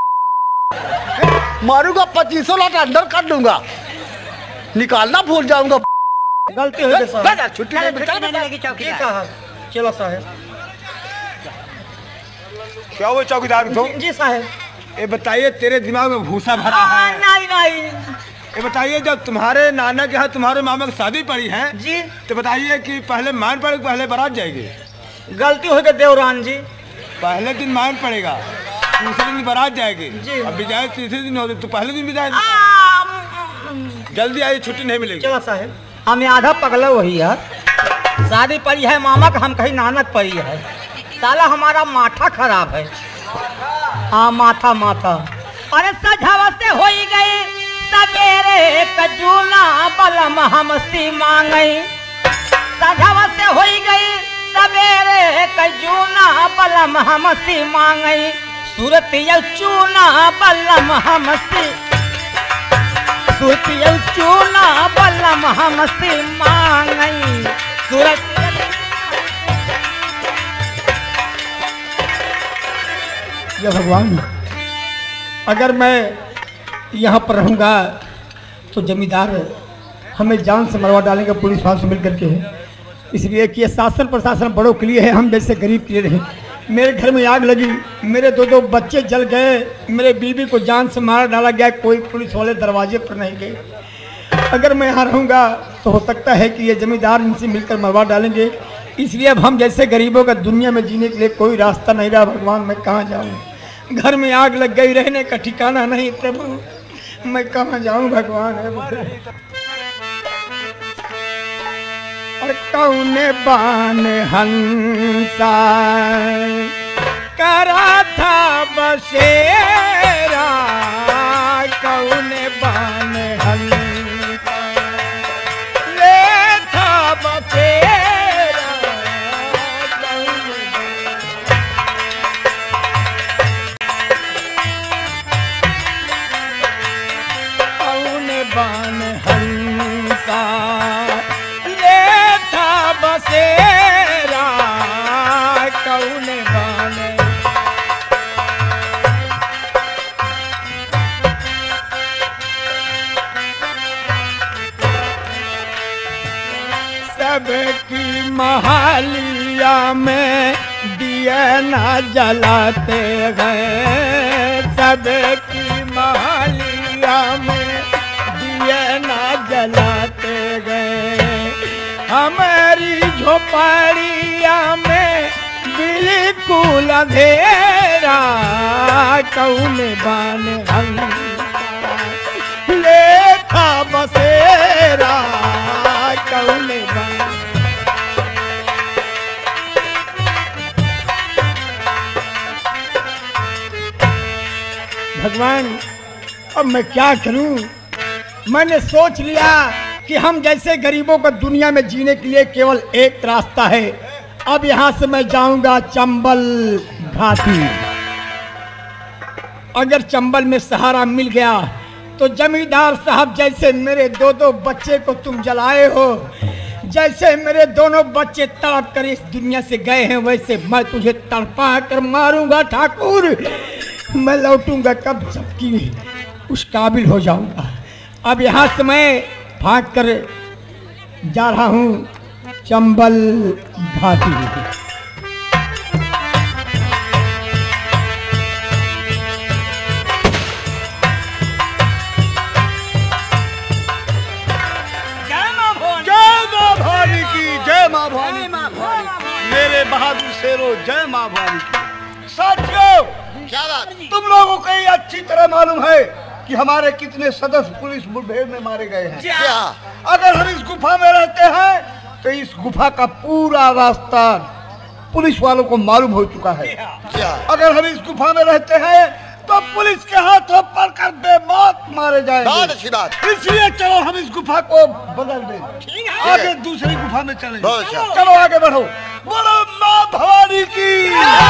मारूंगा पच्चीसों लाख अंदर कर दूंगा, निकालना भूल जाऊंगा। गलती हो गई साहब। बस, छुट्टी नहीं छुट्टी नहीं मिलेगी जी चौकीदार। साहब, चलो साहब। क्या हुआ चौकीदार तो? जी साहब। ये बताइए, तेरे दिमाग में भूसा भरा हाँ, है? नहीं नहीं ये बताइए, जब तुम्हारे नाना के यहाँ तुम्हारे मामा की शादी पड़ी है, जी, तो बताइए कि पहले मान पड़ेगा, पहले बारात जाएगी? गलती हो गई देवरान जी। पहले दिन मान पड़ेगा, दूसरे दिन बारात जाएगी। जी। अब विदाई तीसरे दिन होती तो पहले दिन विदाई। आ, जल्दी आइए, छुट्टी नहीं मिलेगी। चलो साहब, हमें आधा पगला वही है। शादी पड़ी है मामा का, हम कहीं नानक पड़ी है। साला हमारा माथा खराब है। हाँ माथा माथा। अरे सजावा से हो गई सवेरे कजूना बलम हमसी मांगई। सजावा से हो गई सवेरे कजूना बलम हमसी मांगई। सूरत चूना बलम हमसी, सूरत चूना बलम हमसी मांगई। सूरत या भगवान, अगर मैं यहाँ पर रहूँगा तो जमींदार हमें जान से मरवा डालेंगे पुलिस वालों से मिल करके। इसलिए कि ये शासन प्रशासन बड़ों के लिए है, हम जैसे गरीब के लिए रहे। मेरे घर में आग लगी, मेरे दो दो बच्चे जल गए, मेरे बीवी को जान से मार डाला गया, कोई पुलिस वाले दरवाजे पर नहीं गए। अगर मैं यहाँ रहूँगा तो हो सकता है कि ये जमींदार इनसे मिलकर मरवा डालेंगे। इसलिए अब हम जैसे गरीबों का दुनिया में जीने के लिए कोई रास्ता नहीं रहा। भगवान मैं कहाँ जाऊँ? घर में आग लग गई, रहने का ठिकाना नहीं। प्रभु मैं कहाँ जाऊँ? भगवान है और कौन बान हंसा करा था बसेरा, कौन बान हंसा ले था बसेरा, कौन बान हंसा बसेरा, कौन बान। सबकी महालिया में दिया ना जलाते गए, सबकी महालिया में दिया ना जलाते गए। हमारी झोपड़िया में बिल्कुल अंधेरा, कौन बान ले था बसेरा, कौन बान। भगवान अब मैं क्या करूं? मैंने सोच लिया कि हम जैसे गरीबों को दुनिया में जीने के लिए केवल एक रास्ता है। अब यहाँ से मैं जाऊंगा चंबल घाटी। अगर चंबल में सहारा मिल गया तो जमींदार साहब जैसे मेरे दो दो बच्चे को तुम जलाए हो, जैसे मेरे दोनों बच्चे तड़प कर इस दुनिया से गए हैं, वैसे मैं तुझे तड़पा कर मारूंगा ठाकुर। मैं लौटूंगा कब जबकि उस काबिल हो जाऊंगा। अब यहाँ से मैं भाग कर जा रहा हूँ चंबल घाटी। मेरे बहादुर शेरों, जय माँ भवानी की। साथियों, क्या बात? तुम लोगों को ये अच्छी तरह मालूम है कि हमारे कितने सदस्य पुलिस मुठभेड़ में मारे गए हैं। क्या? अगर हम इस गुफा में रहते हैं तो इस गुफा का पूरा रास्ता पुलिस वालों को मालूम हो चुका है। क्या? अगर हम इस गुफा में रहते हैं तो पुलिस के हाथों पड़कर बेमौत मारे जाएंगे। बहुत अच्छी बात। इसलिए चलो हम इस गुफा को बदल दें, आगे दूसरी गुफा में चलें। बहुत अच्छा। चलो आगे बढ़ो। बोलो माँ भवानी की।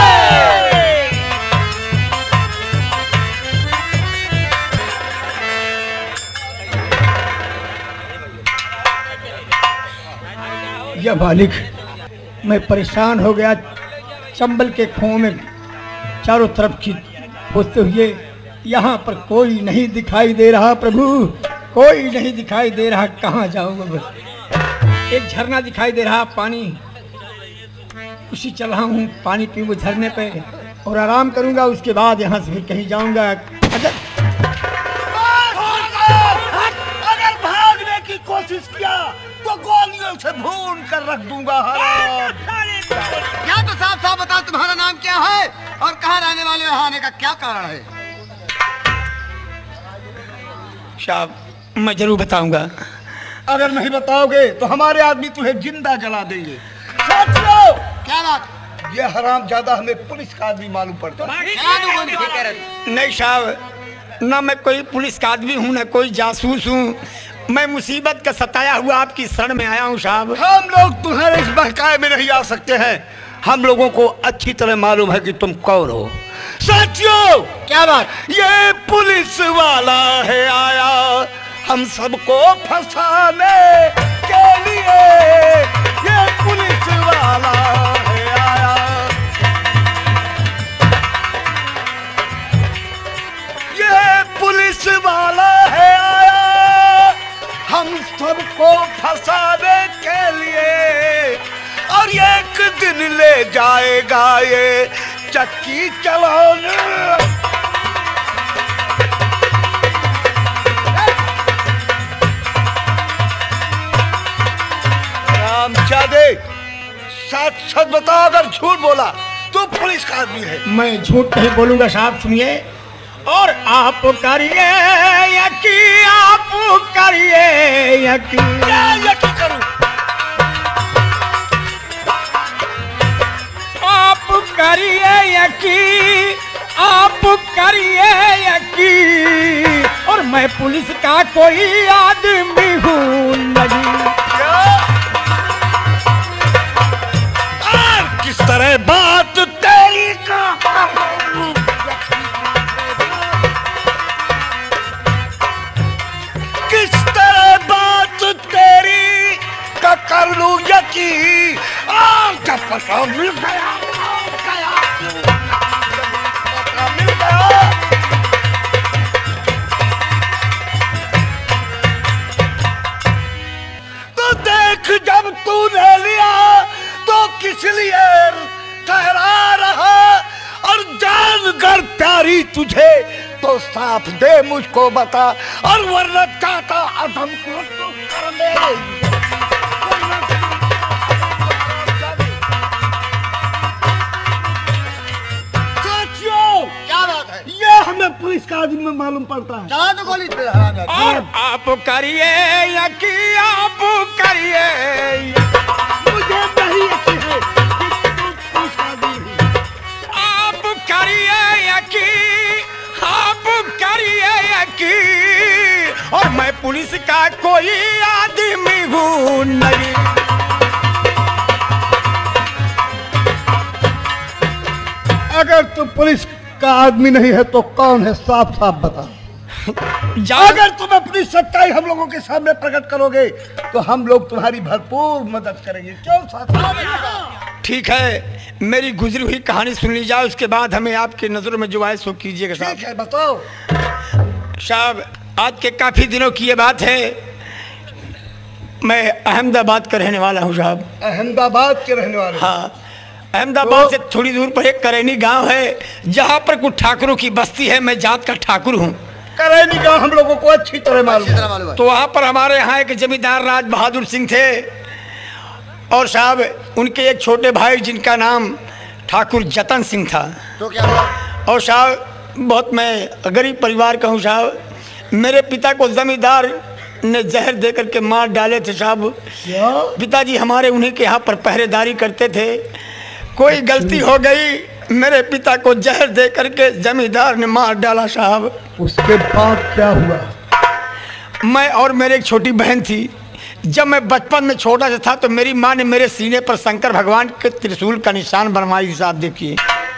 या मालिक, मैं परेशान हो गया। चंबल के कुओं में चारों तरफ की खोजते हुए यहाँ पर कोई नहीं दिखाई दे रहा। प्रभु, कोई नहीं दिखाई दे रहा। कहाँ जाऊँगा मैं? एक झरना दिखाई दे रहा, पानी उसी चल रहा हूँ। पानी पीऊँ झरने पे और आराम करूँगा, उसके बाद यहाँ से फिर कहीं जाऊँगा। अगर अगर भागने की कोशिश किया तो गोलियों से भून कर रख दूंगा। क्या तो साफ साफ बताओ, तुम्हारा नाम क्या है और कहाँ रहने वाले, यहाँ आने का क्या कारण है? साहब, मैं जरूर बताऊंगा। अगर नहीं बताओगे तो हमारे आदमी तुम्हें जिंदा जला देंगे। साथियों, क्या बात? ये हराम ज्यादा हमें पुलिस का आदमी मालूम पड़ता है। क्या तू बोल ठीक कह रहे? नहीं साहब, ना मैं कोई पुलिस का आदमी हूँ, ना कोई जासूस हूँ। मैं मुसीबत का सताया हुआ आपकी शरण में आया हूँ साहब। हम लोग तुम्हारे इस बहकाए में नहीं आ सकते हैं। हम लोगों को अच्छी तरह मालूम है कि तुम कौन हो। साथियों, क्या बात? ये पुलिस वाला है आया हम सबको फंसाने के लिए। ये पुलिस वाला है आया, ये पुलिस वाला है आया हम सबको फंसाने के लिए, और एक दिन ले जाएगा ये चक्की चलाने। रामचादे, सच सच बताओ, अगर झूठ बोला तो पुलिस का आदमी है। मैं झूठ नहीं बोलूंगा साहब, सुनिए। और आप करिए यकीन, आप करिए यकीन। क्या यकीन करूं? आप करिए यकीन, आप करिए यकीन। और मैं पुलिस का कोई आदमी हूँ नहीं। और किस तरह बात तेरी का किस तरह बात तेरी का कर लूं यकीन। और जब पता मिल गया, पता मिल गया, तो देख जब तूने लिया तो किस लिए ठहरा रहा, और जान कर प्यारी तुझे तो साफ दे मुझको बता, और वरना चाहता अधम को तो कर ले। साथियों, क्या बात है? ये हमें पुलिस का आदमी में मालूम पड़ता है। चला तो गोली पे हराम जाती। और आप करिए यकीन, आप करिए यकीन। मुझे नहीं यकीन है कि तुम पुलिस का आदमी हो। आप करिए यकीन, आप तू पुलिस का आदमी नहीं है तो कौन है? साफ साफ बता। अगर तुम अपनी सच्चाई हम लोगों के सामने प्रकट करोगे तो हम लोग तुम्हारी भरपूर मदद करेंगे। क्यों साहब? ठीक है, मेरी गुजरी हुई कहानी सुन ली जाए, उसके बाद हमें आपकी नजरों में जो आए सो कीजिएगा साहब। ठीक है, बताओ साहब। आज के काफी दिनों की ये बात है, मैं अहमदाबाद का रहने वाला हूँ साहब। अहमदाबाद के रहने वाले? हाँ, अहमदाबाद से थोड़ी दूर पर एक करैनी गांव है, जहाँ पर कुछ ठाकुरों की बस्ती है। मैं जात का ठाकुर हूँ। करैनी गांव हम लोगों को अच्छी तरह मालूम है। तो वहाँ पर हमारे यहाँ एक जमींदार राज बहादुर सिंह थे, और साहब उनके एक छोटे भाई जिनका नाम ठाकुर जतन सिंह था। तो क्या हुआ? और साहब बहुत मैं गरीब परिवार का हूँ साहब। मेरे पिता को जमींदार ने जहर दे करके मार डाले थे साहब। पिताजी हमारे उन्हीं के यहाँ पर पहरेदारी करते थे। कोई गलती हो गई, मेरे पिता को जहर दे करके जमींदार ने मार डाला साहब। उसके बाद क्या हुआ? मैं और मेरे एक छोटी बहन थी। जब मैं बचपन में छोटा सा था तो मेरी माँ ने मेरे सीने पर शंकर भगवान के त्रिशूल का निशान बनवाई साहब। देखिए,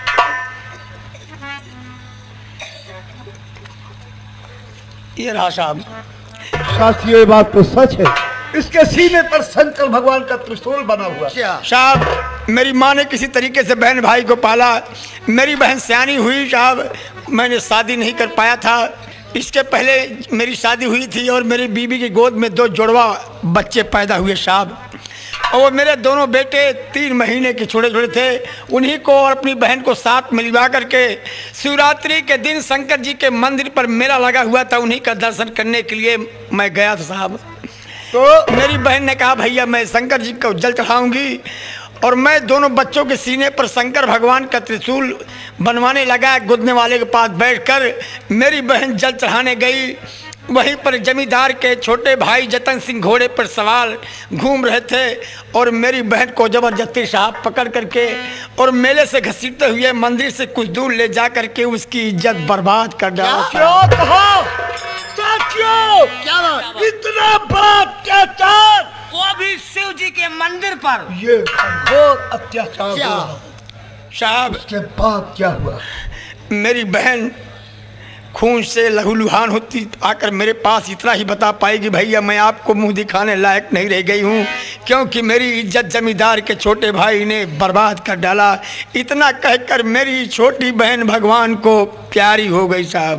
ये रहा साहब। साथी ये बात तो सच है, इसके सीने पर शंकर भगवान का त्रिशूल बना हुआ। साहब मेरी माँ ने किसी तरीके से बहन भाई को पाला। मेरी बहन सियानी हुई साहब, मैंने शादी नहीं कर पाया था। इसके पहले मेरी शादी हुई थी और मेरी बीवी की गोद में दो जुड़वा बच्चे पैदा हुए साहब। और मेरे दोनों बेटे तीन महीने के छोटे छोटे थे। उन्हीं को और अपनी बहन को साथ मिलवा करके शिवरात्रि के दिन शंकर जी के मंदिर पर मेला लगा हुआ था, उन्हीं का दर्शन करने के लिए मैं गया था साहब। तो मेरी बहन ने कहा भैया मैं शंकर जी को जल चढ़ाऊंगी, और मैं दोनों बच्चों के सीने पर शंकर भगवान का त्रिशूल बनवाने लगा। गुदने वाले के पास बैठकर मेरी बहन जल चढ़ाने गई। वहीं पर जमींदार के छोटे भाई जतन सिंह घोड़े पर सवार घूम रहे थे, और मेरी बहन को जबरदस्ती साहब पकड़ करके और मेले से घसीटते हुए मंदिर से कुछ दूर ले जा करके उसकी इज्जत बर्बाद कर डाला। क्या कहा? साथियों, क्या बात? इतना बड़ा अत्याचार, वो भी शिव जी के मंदिर पर। ये घोर अत्याचार क्या? हुआ। साहब उसके बाद क्या हुआ? मेरी बहन खून से लहूलुहान होती आकर मेरे पास इतना ही बता पाएगी भैया मैं आपको मुंह दिखाने लायक नहीं रह गई हूँ, क्योंकि मेरी इज्जत जमींदार के छोटे भाई ने बर्बाद कर डाला। इतना कहकर मेरी छोटी बहन भगवान को प्यारी हो गई साहब।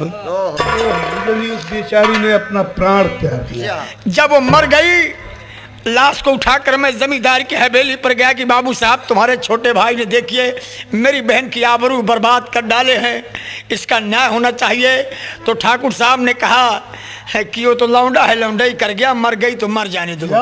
उस बेचारी ने अपना प्राण त्याग दिया। जब वो मर गई, लाश को उठाकर मैं जमींदार की हवेली पर गया कि बाबू साहब तुम्हारे छोटे भाई ने देखिए मेरी बहन की आबरू बर्बाद कर डाले हैं, इसका न्याय होना चाहिए। तो ठाकुर साहब ने कहा है कि वो तो लौंडा है, लौंडा ही कर गया, मर गई तो मर जाने दो।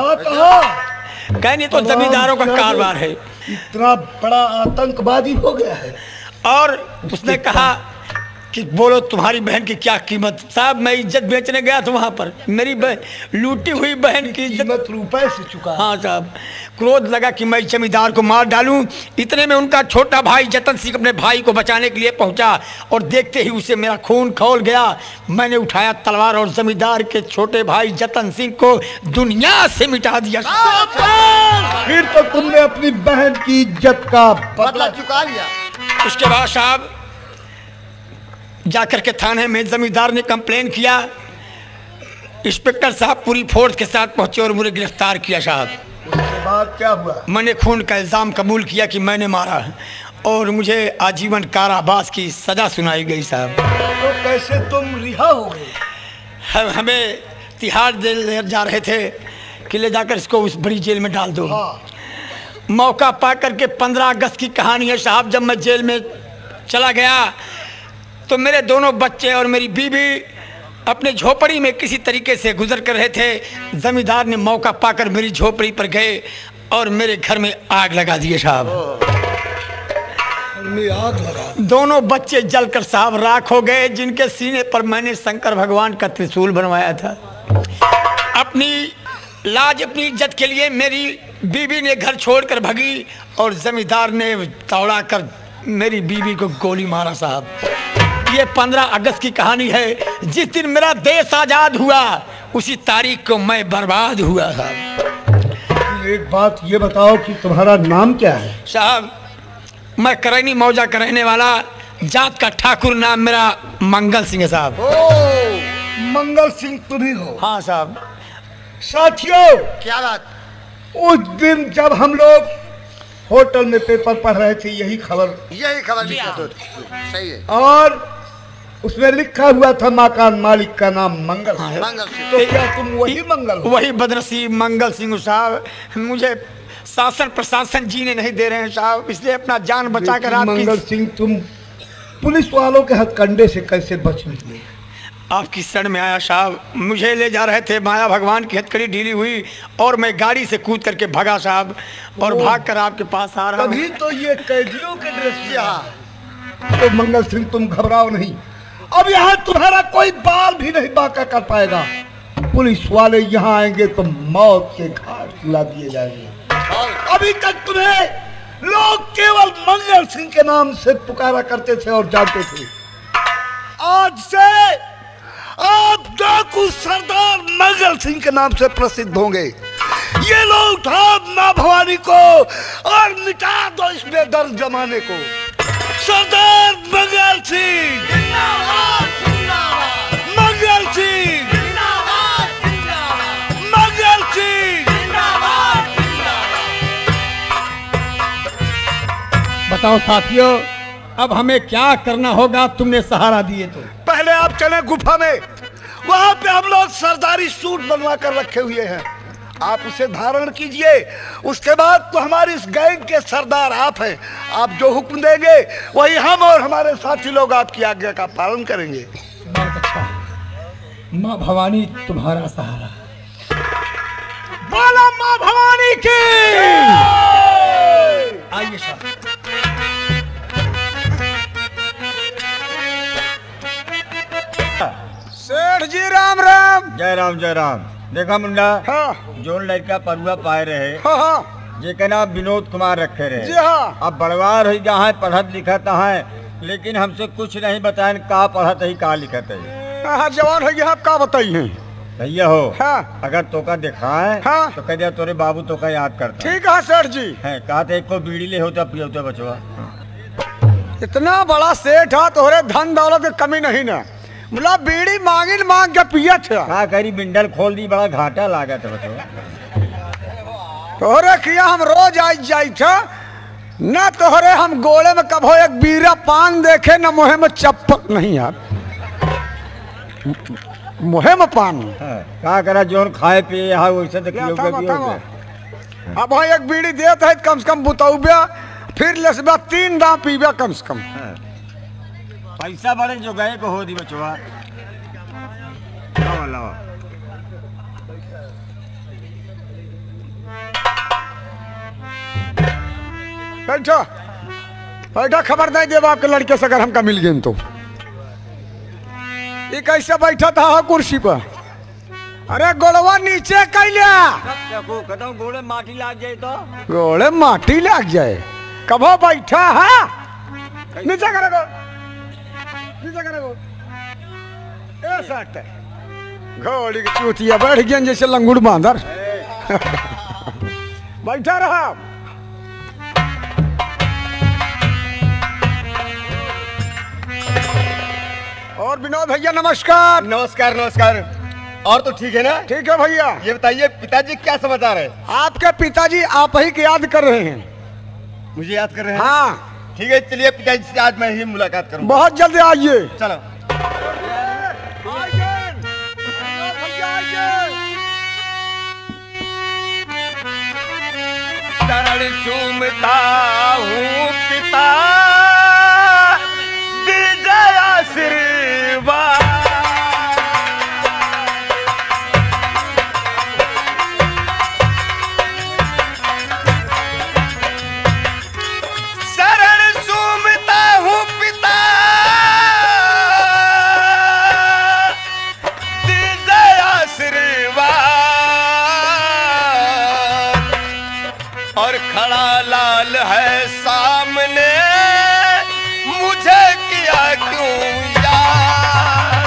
कहनी तो जमींदारों का कारोबार है। इतना बड़ा आतंकवादी हो गया है। और उसने कहा कि बोलो तुम्हारी बहन की क्या कीमत? साहब मैं इज्जत बेचने गया था वहाँ पर, मेरी बहन लूटी हुई बहन की कीमत रुपए से चुका। हाँ साहब, क्रोध लगा कि मैं जमींदार को मार डालूं। इतने में उनका छोटा भाई जतन सिंह अपने भाई को बचाने के लिए पहुंचा, और देखते ही उसे मेरा खून खौल गया। मैंने उठाया तलवार और जमींदार के छोटे भाई जतन सिंह को दुनिया से मिटा दिया। फिर तो तुमने अपनी बहन की इज्जत का बदला चुका लिया। उसके बाद साहब जाकर के थाने में जमींदार ने कंप्लेन किया। इंस्पेक्टर साहब पूरी फोर्स के साथ पहुंचे और मुझे गिरफ्तार किया साहब। उसके बाद क्या हुआ? मैंने खून का इल्ज़ाम कबूल किया कि मैंने मारा, और मुझे आजीवन कारावास की सजा सुनाई गई साहब। तो कैसे तुम रिहा हो गए? हम हमें तिहाड़ जेल ले जा रहे थे कि ले जाकर इसको उस बड़ी जेल में डाल दो। हाँ। मौका पा करके पंद्रह अगस्त की कहानी है साहब। जब मैं जेल में चला गया तो मेरे दोनों बच्चे और मेरी बीवी अपने झोपड़ी में किसी तरीके से गुजर कर रहे थे। जमींदार ने मौका पाकर मेरी झोपड़ी पर गए और मेरे घर में आग लगा दिए साहब। आग लगा। दोनों बच्चे जलकर साहब राख हो गए, जिनके सीने पर मैंने शंकर भगवान का त्रिशूल बनवाया था। अपनी लाज अपनी इज्जत के लिए मेरी बीवी ने घर छोड़कर भगी, और जमींदार ने दौड़ा कर मेरी बीवी को गोली मारा साहब। ये पंद्रह अगस्त की कहानी है। जिस दिन मेरा देश आजाद हुआ उसी तारीख को मैं बर्बाद हुआ साहब। एक बात ये बताओ कि तुम्हारा नाम क्या है? साहब मैं करैनी मौजा का रहने वाला जात का ठाकुर, नाम मेरा मंगल सिंह है साहब। ओ मंगल सिंह तुम ही हो? हाँ साहब। साथियों, क्या बात? उस दिन जब हम लोग होटल में पेपर पढ़ रहे थे, यही खबर यही खबर भी तो सही है। और उसमें लिखा हुआ था मकान मालिक का नाम मंगल है। मंगल सिंह। तो क्या तुम वही मंगल हो? वही बदनसीब मंगल सिंह साहब। मुझे शासन प्रशासन जीने नहीं दे रहे हैं साहब, इसलिए अपना जान बचा कर आपकी मंगल सिंह तुम पुलिस वालों के हथकंडे से कैसे बच निकले? आपकी शरण में आया साहब। मुझे ले जा रहे थे, माया भगवान की हथकड़ी ढीली हुई और मैं गाड़ी से कूद करके भागा साहब, और भाग कर आपके पास आ रहा हूं। तभी तो ये कैदियों के दृश्य। तो मंगल सिंह तुम घबराओ नहीं, अब यहाँ तुम्हारा कोई बाल भी नहीं बाका कर पाएगा। पुलिस वाले यहाँ आएंगे तो मौत के घाट ला दिए जाएंगे। अभी तक तुम्हें लोग केवल मंगल सिंह के नाम से पुकारा करते थे और जानते थे। आज से आप डाकू सरदार मंगल सिंह के नाम से प्रसिद्ध होंगे। ये लो उठाओ माँ भवानी को और मिटा दो इस बेदर्द जमाने को। सरदार मंगल सिंह, मंगल सिंह, मंगल सिंह। बताओ साथियों, अब हमें क्या करना होगा? तुमने सहारा दिए तो पहले आप चले गुफा में, वहां पे हम लोग सरदारी सूट बनवा कर रखे हुए हैं, आप उसे धारण कीजिए। उसके बाद तो हमारी इस गैंग के सरदार आप हैं। आप जो हुक्म देंगे वही हम और हमारे साथी लोग आपकी आज्ञा का पालन करेंगे। बहुत अच्छा। माँ भवानी तुम्हारा सहारा। बोलो माँ भवानी की। आइए साहब। सेठ जी राम राम। जय राम जय राम। देखा मुंडा, हाँ जो लड़का परुआ पाए रहे, हाँ हाँ जे के नाम विनोद कुमार रखे रहे। जी हाँ। अब बड़वार ही जहाँ पढ़त लिखत है, लेकिन हमसे कुछ नहीं बताएं का पढ़त है का लिखत है। हाँ जवान है, आप का बताइए भैया हो। हाँ। अगर तोका दिखाए हाँ। तो कह दिया तोरे बाबू तोका याद करता ठीक है सेठ जी। है। कहते एक को बीड़ी ले होता पियोता बचवा। इतना बड़ा सेठ है, तोहरे धन दौलत की कमी नहीं ना। मतलब बीड़ी मांगी मांग के पिया थे। का करी बिंडल खोल दी, बड़ा घाटा लागत है बचवा। तोहरे किया हम रोज आई जाई थे न, तोहरे हम गोले में कभो एक बीरा पान देखे न मुहे में चप्पल नहीं यार, मुहे में पान। हाँ, का करा जोन खाए पिए यहाँ वैसे तो क्या कियो था के कियो बताओ? के। अब वहाँ एक बीड़ी देता है कम से कम बुतौबे, फिर लसबा तीन दाम पीबे कम से कम। हाँ। पैसा बड़े जो गए को हो दी बचवा। लाओ लाओ। बैठो बैठो, खबर नहीं देव आपके लड़के से अगर हमका मिल गए तो। ये कैसे बैठा था कुर्सी पर? अरे गोड़वा नीचे कैलिया, देखो कदम गोड़े माटी लाग जाए तो गोड़े माटी लग जाए। कभो बैठा है नीचे करेगो, नीचे करेगो। ए सट घोड़ी की चूतिया बैठ गया जैसे लंगूड़ बांदर। बैठा रहा। और विनोद भैया नमस्कार। नमस्कार नमस्कार। और तो ठीक है ना? ठीक है भैया। ये बताइए पिताजी क्या समाचार है? आपके पिताजी आप ही की याद कर रहे हैं। मुझे याद कर रहे हैं? हाँ ठीक है, चलिए पिताजी से आज मैं ही मुलाकात करूंगा। बहुत जल्दी आइए। चलो। शरण चूमता हूँ पिता, विजय आशीर्वाद। शरण चूमता हूँ पिता, विजय आशीर्वाद। और खड़ा लाल है सामने, मुझे किया क्यों याद।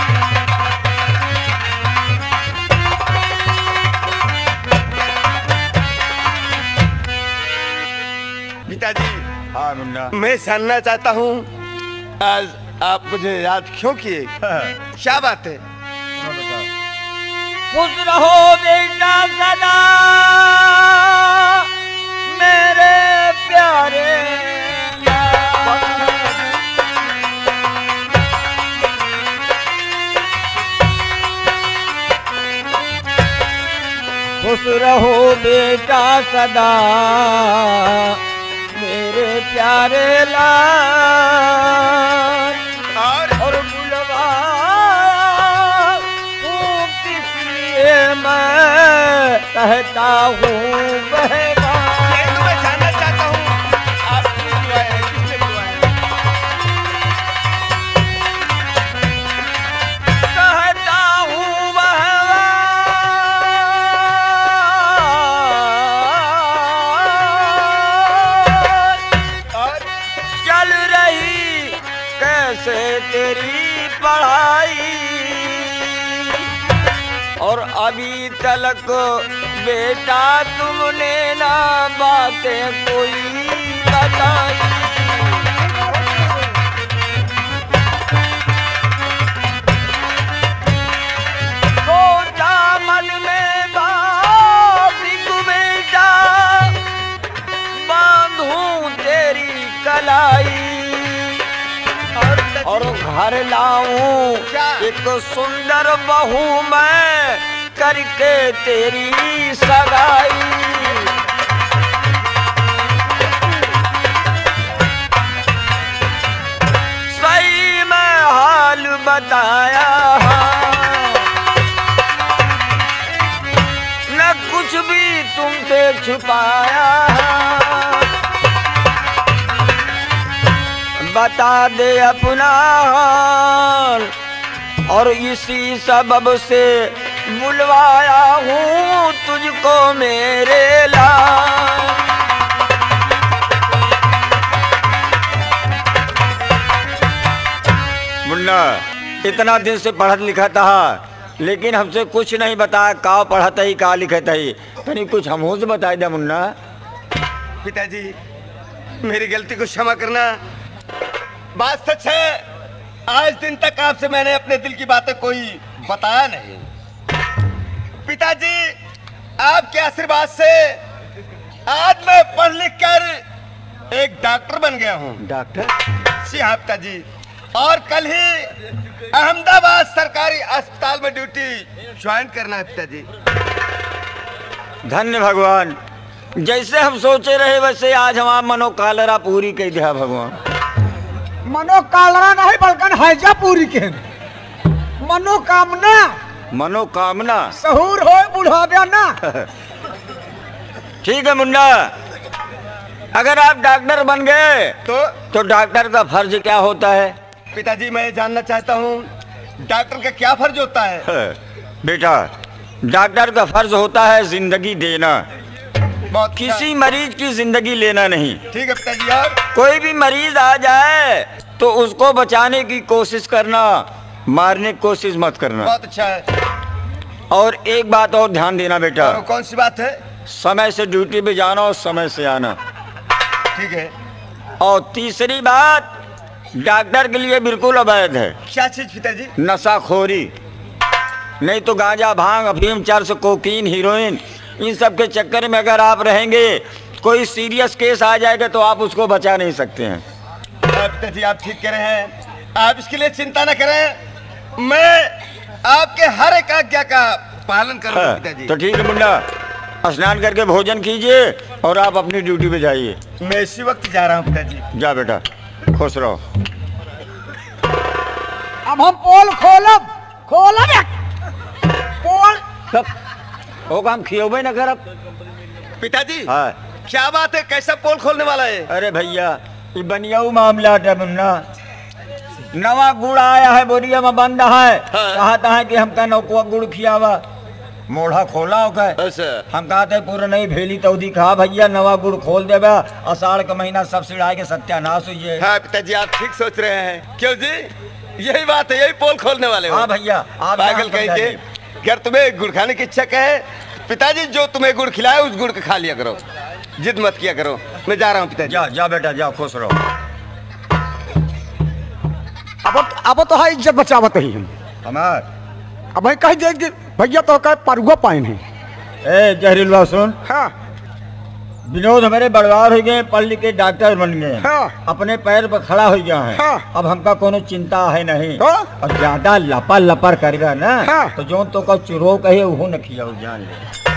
पिताजी, हाँ मुन्ना। मैं जानना चाहता हूँ आज आप मुझे याद क्यों किए? क्या बात है? खुश रहो बेटा सदा मेरे प्यारे खुश रहो बेटा सदा मेरे प्यारे लाल और और बुलवाया हूँ किस लिए मैं कहता हूँ बहवा ये तो मैं जानना चाहता हूँ आपकी दुआ है, किसने दुआ है? कहता हूँ बहवा और चल रही कैसे तेरी पढ़ाई और अभी तक बेटा तुमने ना बातें कोई बताई सोचा मन में बाबी को बेटा बांधूं तेरी कलाई और घर लाऊं एक सुंदर बहू मैं करके तेरी सगाई सही मैं हाल बताया न कुछ भी तुमसे छुपाया बता दे अपना हाल और इसी सबब से बुलवाया हूँ तुझको मेरे लाल मुन्ना इतना दिन से पढ़त लिखा था लेकिन हमसे कुछ नहीं बताया का पढ़ता ही का लिखता ही तनी कुछ हमहू से बता दे मुन्ना। पिताजी मेरी गलती को क्षमा करना। बात सच है, आज दिन तक आपसे मैंने अपने दिल की बातें कोई बताया नहीं। पिताजी आपके आशीर्वाद से आज मैं पढ़ लिख कर एक डॉक्टर बन गया हूँ। डॉक्टर? जी हाँ पिताजी, और कल ही अहमदाबाद सरकारी अस्पताल में ड्यूटी ज्वाइन करना है पिताजी। धन्य भगवान, जैसे हम सोचे रहे वैसे आज हमारा मनोकामना पूरी कर दिया भगवान। मनोकामना नहीं बल्कि हैजा पूरी के मनोकामना मनोकामना सहूर हो बुढ़ाव्या ना। ठीक है मुन्ना, अगर आप डॉक्टर बन गए तो तो डॉक्टर का फर्ज क्या होता है? पिताजी मैं जानना चाहता हूँ डॉक्टर का क्या फर्ज होता है? बेटा डॉक्टर का फर्ज होता है जिंदगी देना, बहुत किसी मरीज की जिंदगी लेना नहीं। ठीक है पिताजी। और कोई भी मरीज आ जाए तो उसको बचाने की कोशिश करना, मारने की कोशिश मत करना। बहुत अच्छा है। और एक बात और ध्यान देना बेटा, और कौन सी बात है? समय से ड्यूटी पे जाना और समय से आना। ठीक है। और तीसरी बात, डॉक्टर के लिए बिल्कुल अवैध है क्या चीज पिताजी? नशाखोरी। नहीं तो गांजा, भांग, अफीम, चरस, कोकीन, हीरोइन, इन सब के चक्कर में अगर आप रहेंगे, कोई सीरियस केस आ जाएगा तो आप उसको बचा नहीं सकते हैं। पिताजी आप ठीक कह रहे हैं, आप इसके लिए चिंता न करें, मैं आपके हर एक आज्ञा का पालन करूंगा पिताजी। तो ठीक है मुन्ना, स्नान करके भोजन कीजिए और आप अपनी ड्यूटी पे जाइए। मैं इसी वक्त जा रहा हूँ पिताजी। जा बेटा, खुश रहो। अब हम पोल खोलब खोलब एक पोल सब वो काम खियोबे न करब। पिताजी हाँ। क्या बात है, कैसा पोल खोलने वाला है? अरे भैया ये बनियाऊ मामला है मुन्ना, नवा गुड़ आया है, बोरिया में बंद है। हाँ। कहता है कि हमका नौकुआ गुड़ खियावा, मोढ़ा खोला होकर अच्छा। हम कहते पूरा नहीं भेली तो दिखा भैया नवा गुड़ खोल देगा, अषाढ़ का महीना सब सिड़ाए के सत्यानाश हुई। हाँ पिताजी आप ठीक सोच रहे हैं। क्यों जी, यही बात है, यही पोल खोलने वाले हो। हाँ भैया आप पागल कहीं के, अगर तुम्हें गुड़ खाने की इच्छा है पिताजी, जो तुम्हें गुड़ खिलाए उस गुड़ को खा लिया करो, जिद मत किया करो। मैं जा रहा हूँ पिताजी। जा जा बेटा जा, खुश रहो। अब तो है इज्जत बचावत ही हम हमार अब भाई कह दे कि भैया तो कह परुआ पाइन है। ए जहरीलवा सुन, हाँ विनोद हमारे बड़वार हो गए, पढ़ लिख के डॉक्टर बन गए, हाँ। अपने पैर पर खड़ा हो गया है, हाँ। अब हमका कोनो चिंता है नहीं, हाँ। और ज्यादा लपर लपर करेगा ना, हाँ। तो जो तो का चुरो कहे वो न खियाओ, जान ले।